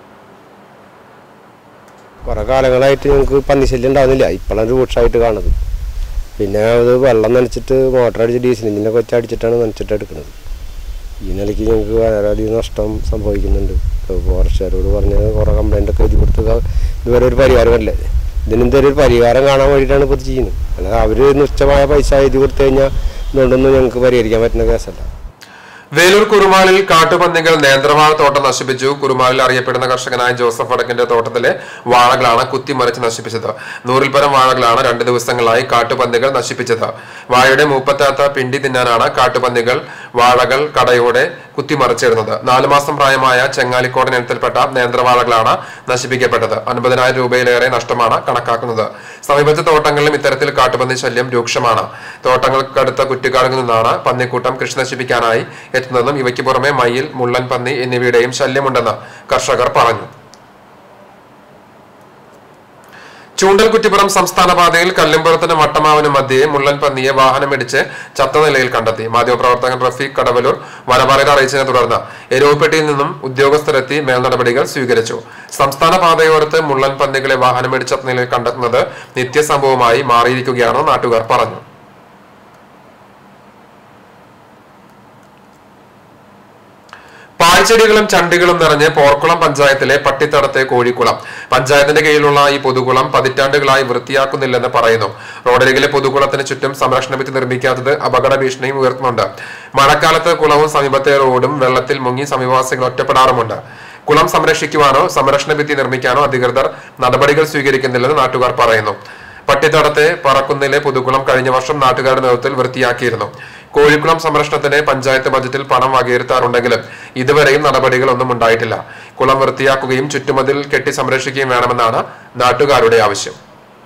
J: കുറെ കാലങ്ങളായിട്ട് ഞങ്ങൾക്ക് പന്നിശല്യം ഉണ്ടാകുന്നില്ല. ഇപ്പോഴാണ് രൂക്ഷമായിട്ട് കാണുന്നത്. പിന്നെ അത് വെള്ളം നനച്ചിട്ട് മോട്ടർ അടിച്ച് ഡീസൽ എഞ്ചിനൊക്കെ വെച്ച് അടിച്ചിട്ടാണ് നനച്ചിട്ട് എടുക്കുന്നത്. ഈ നിലയ്ക്ക് ഞങ്ങൾക്ക് വളരെയധികം നഷ്ടം സംഭവിക്കുന്നുണ്ട്. ഫോറസ്റ്റുകാരോട് പറഞ്ഞ് കുറേ കംപ്ലൈൻ്റ് ഒക്കെ എഴുതി കൊടുത്ത് ഇതുവരെ ഒരു പരിഹാരമല്ലേ. ഇതിനെന്തൊരു ഒരു പരിഹാരം കാണാൻ വേണ്ടിയിട്ടാണ് ഇപ്പോൾ ചെയ്യുന്നത്. അല്ലാതെ അവർ നിശ്ചയമായ പൈസ എഴുതി കൊടുത്തു കഴിഞ്ഞാൽ ഇതുകൊണ്ടൊന്നും ഞങ്ങൾക്ക് പരിഹരിക്കാൻ പറ്റുന്ന കേസല്ല.
A: വേലൂർ കുറുമാലിൽ കാട്ടുപന്നികൾ നേന്ത്രവാഴ തോട്ടം നശിപ്പിച്ചു. കുറുമാലിൽ അറിയപ്പെടുന്ന കർഷകനായ ജോസഫ് വടക്കിന്റെ തോട്ടത്തിലെ വാഴകളാണ് കുത്തിമറിച്ച് നശിപ്പിച്ചത്. നൂറിൽ പരം വാഴകളാണ് രണ്ട് ദിവസങ്ങളായി കാട്ടുപന്നികൾ നശിപ്പിച്ചത്. വാഴയുടെ മൂപ്പത്താത്ത പിണ്ടി തിന്നാനാണ് കാട്ടുപന്നികൾ വാഴകൾ കടയോടെ കുത്തിമറിച്ചിരുന്നത്. നാലു മാസം പ്രായമായ ചെങ്ങാലിക്കോടൻ ഇനത്തിൽപ്പെട്ട നേന്ത്രവാഴകളാണ് നശിപ്പിക്കപ്പെട്ടത്. അൻപതിനായിരം രൂപയിലേറെ നഷ്ടമാണ് കണക്കാക്കുന്നത്. സമീപത്തെ തോട്ടങ്ങളിലും ഇത്തരത്തിൽ കാട്ടുപന്നി ശല്യം രൂക്ഷമാണ്. തോട്ടങ്ങൾക്കടുത്ത കുറ്റിക്കാടുകളിൽ നിന്നാണ് പന്നിക്കൂട്ടം കൃഷി നശിപ്പിക്കാനായി എത്തുന്നതെന്നും ഇവയ്ക്ക് പുറമെ മയിൽ, മുള്ളൻ പന്നി എന്നിവയുടെയും ശല്യമുണ്ടെന്ന് കർഷകർ പറഞ്ഞു. ചൂണ്ടൽ കുറ്റിപ്പുറം സംസ്ഥാന പാതയിൽ കല്ലുംപുറത്തിന് വട്ടമാവിനും മധ്യേ മുള്ളൻ പന്നിയെ വാഹനമിടിച്ച് ചത്ത നിലയിൽ കണ്ടെത്തി. മാധ്യമപ്രവർത്തകൻ റഫീഖ് കടവലൂർ വനപാലകരെ അറിയിച്ചതിനെ തുടർന്ന് എരുവപ്പെട്ടിയിൽ നിന്നും ഉദ്യോഗസ്ഥരെത്തി മേൽനടപടികൾ സ്വീകരിച്ചു. സംസ്ഥാന പാതയോരത്ത് മുള്ളൻ പന്നികളെ വാഹനമിടിച്ച നിലയിൽ കണ്ടെത്തുന്നത് നിത്യസംഭവമായി മാറിയിരിക്കുകയാണെന്ന് നാട്ടുകാർ പറഞ്ഞു. പാഴ്ചെടികളും ചണ്ടികളും നിറഞ്ഞ് പോർക്കുളം പഞ്ചായത്തിലെ പട്ടിത്തടത്തെ കോഴിക്കുളം. പഞ്ചായത്തിന്റെ കീഴിലുള്ള ഈ പൊതുകുളം പതിറ്റാണ്ടുകളായി വൃത്തിയാക്കുന്നില്ലെന്ന് പറയുന്നു. റോഡരികിലെ പൊതുകുളത്തിന് ചുറ്റും സംരക്ഷണ ഭിത്തി നിർമ്മിക്കാത്തത് അപകട ഭീഷണിയും ഉയർത്തുന്നുണ്ട്. മഴക്കാലത്ത് കുളവും സമീപത്തെ റോഡും വെള്ളത്തിൽ മുങ്ങി സമീപവാസികൾ ഒറ്റപ്പെടാറുമുണ്ട്. കുളം സംരക്ഷിക്കുവാനോ സംരക്ഷണ ഭിത്തി നിർമ്മിക്കാനോ അധികൃതർ നടപടികൾ സ്വീകരിക്കുന്നില്ലെന്ന് നാട്ടുകാർ പറയുന്നു. പട്ടിത്തടത്തെ പറക്കുന്നിലെ പൊതുകുളം കഴിഞ്ഞ വർഷം നാട്ടുകാരുടെ നേതൃത്വത്തിൽ വൃത്തിയാക്കിയിരുന്നു. കോഴിക്കുളം സംരക്ഷണത്തിന് പഞ്ചായത്ത് ബജറ്റിൽ പണം വകയിരുത്താറുണ്ടെങ്കിലും ഇതുവരെയും നടപടികൾ ഒന്നും ഉണ്ടായിട്ടില്ല. കുളം വൃത്തിയാക്കുകയും ചുറ്റുമതിൽ കെട്ടി സംരക്ഷിക്കുകയും വേണമെന്നാണ് നാട്ടുകാരുടെ ആവശ്യം.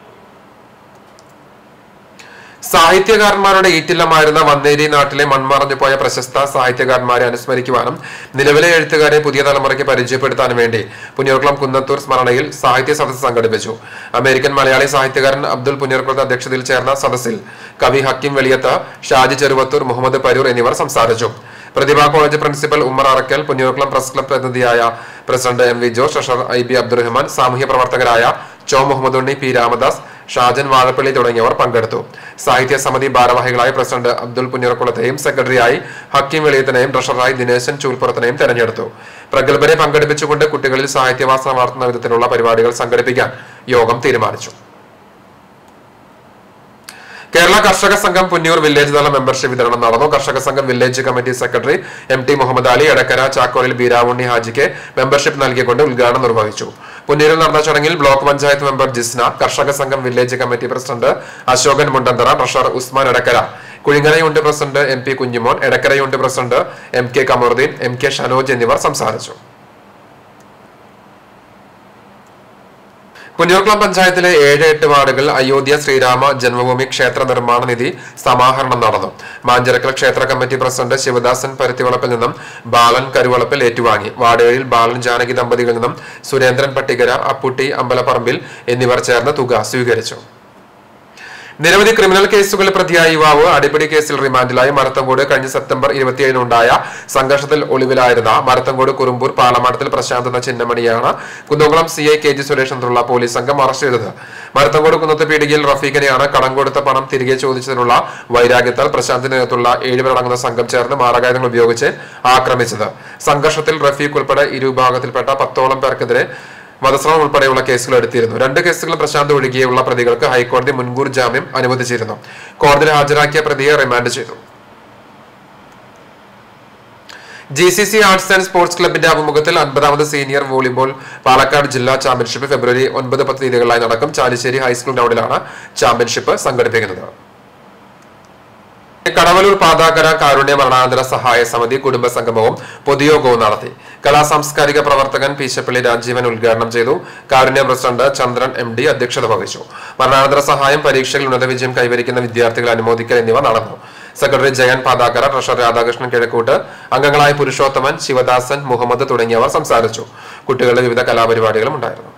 A: സാഹിത്യകാരന്മാരുടെ ഈറ്റില്ലമായിരുന്ന വന്നേരി നാട്ടിലെ മൺമറഞ്ഞു പോയ പ്രശസ്ത സാഹിത്യകാരന്മാരെ അനുസ്മരിക്കുവാനും നിലവിലെ എഴുത്തുകാരെ പുതിയ തലമുറയ്ക്ക് പരിചയപ്പെടുത്താനും വേണ്ടി പുന്നൂർക്കുളം കുന്നത്തൂർ സ്മരണയിൽ സാഹിത്യ സദസ്സ് സംഘടിപ്പിച്ചു. അമേരിക്കൻ മലയാളി സാഹിത്യകാരൻ അബ്ദുൽ പുന്നൂർക്കുളത്തെ അധ്യക്ഷതയിൽ ചേർന്ന സദസ്സിൽ കവി ഹക്കീം വെളിയത്ത്, ഷാജി ചെറുവത്തൂർ, മുഹമ്മദ് പരൂർ എന്നിവർ സംസാരിച്ചു. Prathibha college principal Ummer Arakkal, Punnurkulam press club പ്രതിനിധിയായ president M V Jose, treasurer I B Abdurahman, സാമൂഹ്യ പ്രവർത്തകരായ ചോ മുഹമ്മദ് ഉണ്ണി, പി രാമദാസ്, ഷാജൻ വാഴപ്പള്ളി തുടങ്ങിയവർ പങ്കെടുത്തു. സാഹിത്യ സമിതി ഭാരവാഹികളായി പ്രസിഡന്റ് അബ്ദുൽ പുന്നൂർക്കുളത്തെയും സെക്രട്ടറിയായി ഹക്കീം വെളിയത്തിനെയും ട്രഷററായി ദിനേശൻ ചൂൽപ്പുറത്തിനെയും തെരഞ്ഞെടുത്തു. പ്രഗത്ഭരെ പങ്കെടുപ്പിച്ചുകൊണ്ട് കുട്ടികളിൽ സാഹിത്യവാസന വളർത്തുന്ന വിധത്തിലുള്ള പരിപാടികൾ സംഘടിപ്പിക്കാൻ യോഗം തീരുമാനിച്ചു. കേരള കർഷക സംഘം പുന്നൂർ വില്ലേജ് തല മെമ്പർഷിപ്പ് വിതരണം നടന്നു. കർഷക സംഘം village committee secretary M T Muhammed Ali Edakkara Chakkolil Beeravunni ഹാജിക്ക് മെമ്പർഷിപ്പ് നൽകിക്കൊണ്ട് ഉദ്ഘാടനം നിർവഹിച്ചു. പുന്നൂരിൽ നടന്ന ചടങ്ങിൽ ബ്ലോക്ക് പഞ്ചായത്ത് മെമ്പർ ജിസ്ന, കർഷക സംഘം village committee president Ashokan Mundanthara, treasurer Usman Edakkara, Kuzhingara unit president M P Kunjumon, Edakkara unit president M K Kamaruddin, M K Shanoj എന്നിവർ സംസാരിച്ചു. പുന്നൂർക്കുളം പഞ്ചായത്തിലെ ഏഴ് എട്ട് വാർഡുകൾ അയോധ്യ ശ്രീരാമ ജന്മഭൂമി ക്ഷേത്ര നിർമ്മാണ നിധി സമാഹരണം നടന്നു. മാഞ്ചിറക്കൽ ക്ഷേത്ര കമ്മിറ്റി പ്രസിഡന്റ് ശിവദാസൻ പരുത്തിവളപ്പിൽ നിന്നും ബാലൻ കരുവളപ്പിൽ ഏറ്റുവാങ്ങി. വാർഡുകളിൽ ബാലൻ ജാനകി ദമ്പതികളിൽ നിന്നും സുരേന്ദ്രൻ പട്ടികര, അപ്പുട്ടി അമ്പലപ്പറമ്പിൽ എന്നിവർ ചേർന്ന് തുക സ്വീകരിച്ചു. നിരവധി ക്രിമിനൽ കേസുകളിൽ പ്രതിയായ യുവാവ് അടിപിടി കേസിൽ റിമാൻഡിലായി. മരത്തങ്കോട് കഴിഞ്ഞ സെപ്റ്റംബർ ഇരുപത്തിയേഴിനുണ്ടായ സംഘർഷത്തിൽ ഒളിവിലായിരുന്ന മരത്തങ്കോട് കുറുമ്പൂർ പാലമാടത്തിൽ പ്രശാന്ത് എന്ന ചിന്നമണിയാണ് Kunnamkulam C I K G Suresh police സംഘം അറസ്റ്റ് ചെയ്തത്. മരത്തങ്കോട് കുന്നത്ത് പീടികയിൽ റഫീഖിനെയാണ് കടം കൊടുത്ത പണം തിരികെ ചോദിച്ചതിനുള്ള വൈരാഗ്യത്താൽ പ്രശാന്തിന് നേതൃത്വമുള്ള ഏഴുപേരടങ്ങുന്ന സംഘം ചേർന്ന് മാരകായുധങ്ങൾ ഉപയോഗിച്ച് ആക്രമിച്ചത്. സംഘർഷത്തിൽ റഫീഖ് ഉൾപ്പെടെ ഇരുവിഭാഗത്തിൽപ്പെട്ട പത്തോളം പേർക്കെതിരെ വധശ്രമം ഉൾപ്പെടെയുള്ള കേസുകൾ എടുത്തിരുന്നു. രണ്ട് കേസുകൾ പ്രശാന്ത് ഒഴികെയുള്ള പ്രതികൾക്ക് ഹൈക്കോടതി മുൻകൂർ ജാമ്യം അനുവദിച്ചിരുന്നു. കോടതിയിൽ ഹാജരാക്കിയ പ്രതിയെ റിമാൻഡ് ചെയ്തു. G C C arts and sports ക്ലബിന്റെ ആഭിമുഖ്യത്തിൽ അൻപതാമത് സീനിയർ വോളിബോൾ പാലക്കാട് ജില്ലാ ചാമ്പ്യൻഷിപ്പ് ഫെബ്രുവരി ഒൻപത് പത്ത് തീയതികളിലായി നടക്കും. ചാലിശ്ശേരി ഹൈസ്കൂൾ ഗ്രൗണ്ടിലാണ് ചാമ്പ്യൻഷിപ്പ് സംഘടിപ്പിക്കുന്നത്. കടവലൂർ പാതാകര കാരുണ്യ മരണാനന്തര സഹായ സമിതി കുടുംബ സംഗമവും പൊതുയോഗവും നടത്തി. കലാ സാംസ്കാരിക പ്രവർത്തകൻ പീശപ്പള്ളി രാജീവൻ ഉദ്ഘാടനം ചെയ്തു. Karunya president Chandran M D അധ്യക്ഷത വഹിച്ചു. മരണാനന്തര സഹായം, പരീക്ഷയിൽ ഉന്നത വിജയം കൈവരിക്കുന്ന വിദ്യാർത്ഥികളെ അനുമോദിക്കൽ എന്നിവ നടന്നു. സെക്രട്ടറി ജയൻ പാതാകര, ട്രഷറർ രാധാകൃഷ്ണൻ കിഴക്കൂട്ട്, അംഗങ്ങളായ പുരുഷോത്തമൻ, ശിവദാസൻ, മുഹമ്മദ് തുടങ്ങിയവർ സംസാരിച്ചു. കുട്ടികളുടെ വിവിധ കലാപരിപാടികളും ഉണ്ടായിരുന്നു.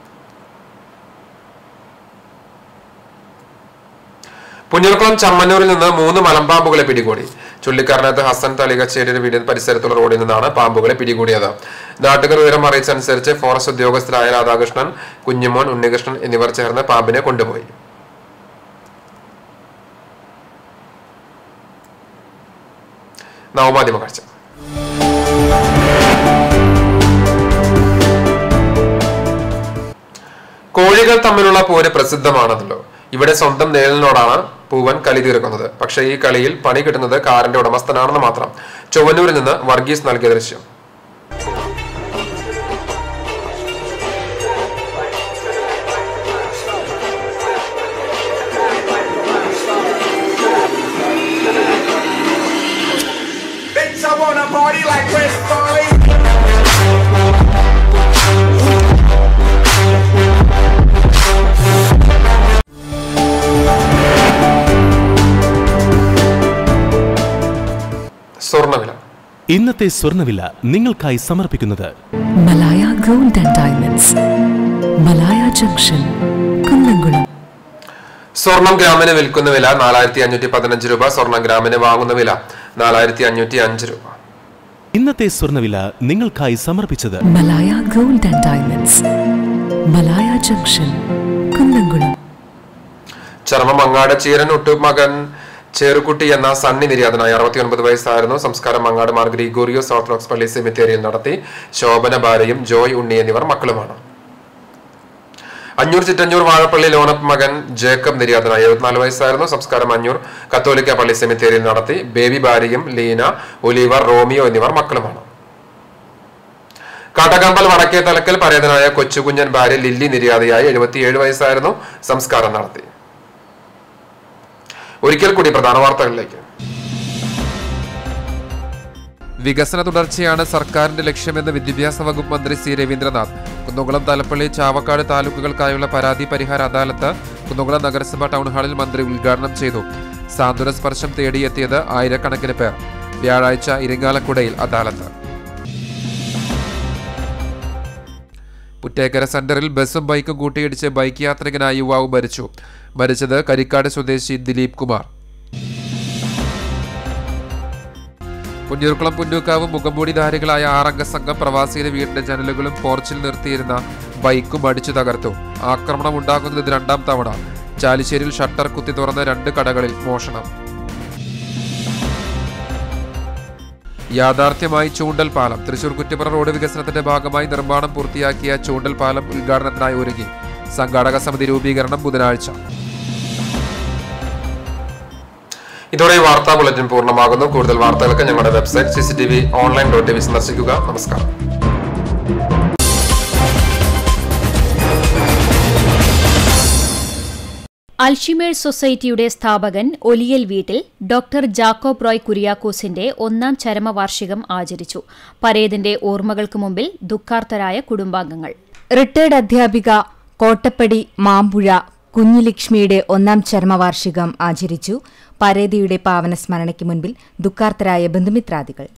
A: പുന്നൂർക്കുളം ചമ്മന്നൂരിൽ നിന്ന് മൂന്ന് മലമ്പാമ്പുകളെ പിടികൂടി. ചുള്ളിക്കാരനകത്ത് ഹസൻ തളികച്ചേരിയുടെ വീടിന് പരിസരത്തുള്ള റോഡിൽ നിന്നാണ് പാമ്പുകളെ പിടികൂടിയത്. നാട്ടുകാർ വിവരം അറിയിച്ചനുസരിച്ച് ഫോറസ്റ്റ് ഉദ്യോഗസ്ഥരായ രാധാകൃഷ്ണൻ, കുഞ്ഞുമോൻ, ഉണ്ണികൃഷ്ണൻ എന്നിവർ ചേർന്ന് പാമ്പിനെ കൊണ്ടുപോയി. നവമാധ്യമ കാഴ്ച. കോഴികൾ തമ്മിലുള്ള പോര് പ്രസിദ്ധമാണല്ലോ. ഇവിടെ സ്വന്തം നേലിനോടാണ് പൂവൻ കളി തീർക്കുന്നത്. പക്ഷേ ഈ കളിയിൽ പണി കിട്ടുന്നത് കാറിന്റെ ഉടമസ്ഥനാണെന്ന് മാത്രം. ചൊവ്വന്നൂരിൽ നിന്ന് വർഗീസ് നൽകിയ ദൃശ്യം. സ്വർണ്ണവില.
K: ഇന്നത്തെ സ്വർണ്ണവില നിങ്ങൾക്കായി സമർപ്പിക്കുന്നത്
L: Malaya gold and diamonds, Malaya junction, Kunnamkulam.
A: സ്വർണം ഗ്രാമിന് വിൽക്കുന്ന വില നാലായിരത്തി അഞ്ഞൂറ്റി പതിനഞ്ച് രൂപ. സ്വർണം ഗ്രാമിന് വാങ്ങുന്ന വില നാലായിരത്തി അഞ്ഞൂറ്റി അഞ്ച് രൂപ.
K: ഇന്നത്തെ സ്വർണ്ണവില നിങ്ങൾക്കായി സമർപ്പിച്ചത്
L: Malaya gold and diamonds, Malaya junction, Kunnamkulam.
A: ചർമ്മം മങ്ങാട് ചീരൻ ഒട്ടു മകൻ ചേറുകുട്ടി എന്ന സണ്ണി നിര്യാതനായി. അറുപത്തിയൊൻപത് വയസ്സായിരുന്നു. സംസ്കാരം മങ്ങാട് മാർ ഗ്രിഗോറിയോസ് ഓർത്തഡോക്സ് പള്ളി സെമിത്തേരിയിൽ നടത്തി. ശോഭന ഭാര്യയും ജോയ് ഉണ്ണി എന്നിവർ മക്കളുമാണ്. അഞ്ഞൂർ ചിറ്റഞ്ഞൂർ വാഴപ്പള്ളി ലോണപ്പ് മകൻ ജേക്കബ് നിര്യാതനായി. എഴുപത്തിനാല് വയസ്സായിരുന്നു. സംസ്കാരം അഞ്ഞൂർ കത്തോലിക്ക പള്ളി സെമിത്തേരിയിൽ നടത്തി. ബേബി ഭാര്യയും ലീന, ഒലിവർ, റോമിയോ എന്നിവർ മക്കളുമാണ്. കാട്ടകമ്പൽ വടക്കേ തലക്കൽ പരേതനായ കൊച്ചുകുഞ്ഞൻ ഭാര്യ ലില്ലി നിര്യാതയായി. എഴുപത്തിയേഴ് വയസ്സായിരുന്നു. സംസ്കാരം നടത്തി. ഒരിക്കൽ കൂടി പ്രധാന വാർത്തകളിലേക്ക്. വികസന തുടർച്ചയാണ് സർക്കാരിന്റെ ലക്ഷ്യമെന്ന് വിദ്യാഭ്യാസ വകുപ്പ് മന്ത്രി സി രവീന്ദ്രനാഥ്. കുന്നംകുളം, തലപ്പള്ളി, ചാവക്കാട് താലൂക്കുകൾക്കായുള്ള പരാതി പരിഹാര അദാലത്ത് കുന്നംകുളം നഗരസഭ ടൗൺ ഹാളിൽ മന്ത്രി ഉദ്ഘാടനം ചെയ്തു. സാന്ത്വന സ്പർശം തേടിയെത്തിയത് ആയിരക്കണക്കിന് പേർ. വ്യാഴാഴ്ച ഇരിങ്ങാലക്കുടയിൽ അദാലത്ത്. പുറ്റേക്കര സെന്ററിൽ ബസും ബൈക്കും കൂട്ടിയിടിച്ച് ബൈക്ക് യാത്രികനായ യുവാവ് മരിച്ചു. മരിച്ചത് കരിക്കാട് സ്വദേശി ദിലീപ് കുമാർ. പുന്നൂർക്കുളം പുന്നൂക്കാവ് മുഖംമൂടിധാരികളായ ആറംഗ സംഘം പ്രവാസിയുടെ വീടിന്റെ ജനലുകളും പോർച്ചിൽ നിർത്തിയിരുന്ന ബൈക്കും അടിച്ചു തകർത്തു. ആക്രമണം ഉണ്ടാകുന്നത് ഇത് രണ്ടാം തവണ. ചാലിശ്ശേരിയിൽ ഷട്ടർ കുത്തി തുറന്ന രണ്ട് കടകളിൽ മോഷണം. യാഥാർത്ഥ്യമായി ചൂണ്ടൽ പാലം. തൃശൂർ കുറ്റിപ്പുറ റോഡ് വികസനത്തിന്റെ ഭാഗമായി നിർമ്മാണം പൂർത്തിയാക്കിയ ചൂണ്ടൽ പാലം ഉദ്ഘാടനത്തിനായി ഒരുങ്ങി. സംഘാടക സമിതി രൂപീകരണം ബുധനാഴ്ച. ഇതോടെ വാർത്താ ബുള്ളറ്റിൻ പൂർണ്ണമാകുന്നു. കൂടുതൽ വാർത്തകൾക്ക് ഞങ്ങളുടെ website C C T V online dot T V സന്ദർശിക്കുക. നമസ്കാരം.
B: അൽഷിമേഴ്സ് സൊസൈറ്റിയുടെ സ്ഥാപകൻ ഒലിയൽ വീട്ടിൽ ഡോക്ടർ ജാക്കോബ് റോയ് കുര്യാക്കോസിന്റെ ഒന്നാം ചരമവാർഷികം ആചരിച്ചു. പരേതിന്റെ ഓർമ്മകൾക്ക് മുമ്പിൽ ദുഃഖാർത്തരായ കുടുംബാംഗങ്ങൾ.
M: റിട്ടയർഡ് അധ്യാപിക കോട്ടപ്പടി മാമ്പുഴ കുഞ്ഞിലക്ഷ്മിയുടെ ഒന്നാം ചരമവാർഷികം ആചരിച്ചു. പരേതിയുടെ പാവന സ്മരണയ്ക്ക് മുൻപിൽ ദുഃഖാർത്തരായ ബന്ധുമിത്രാദികൾ.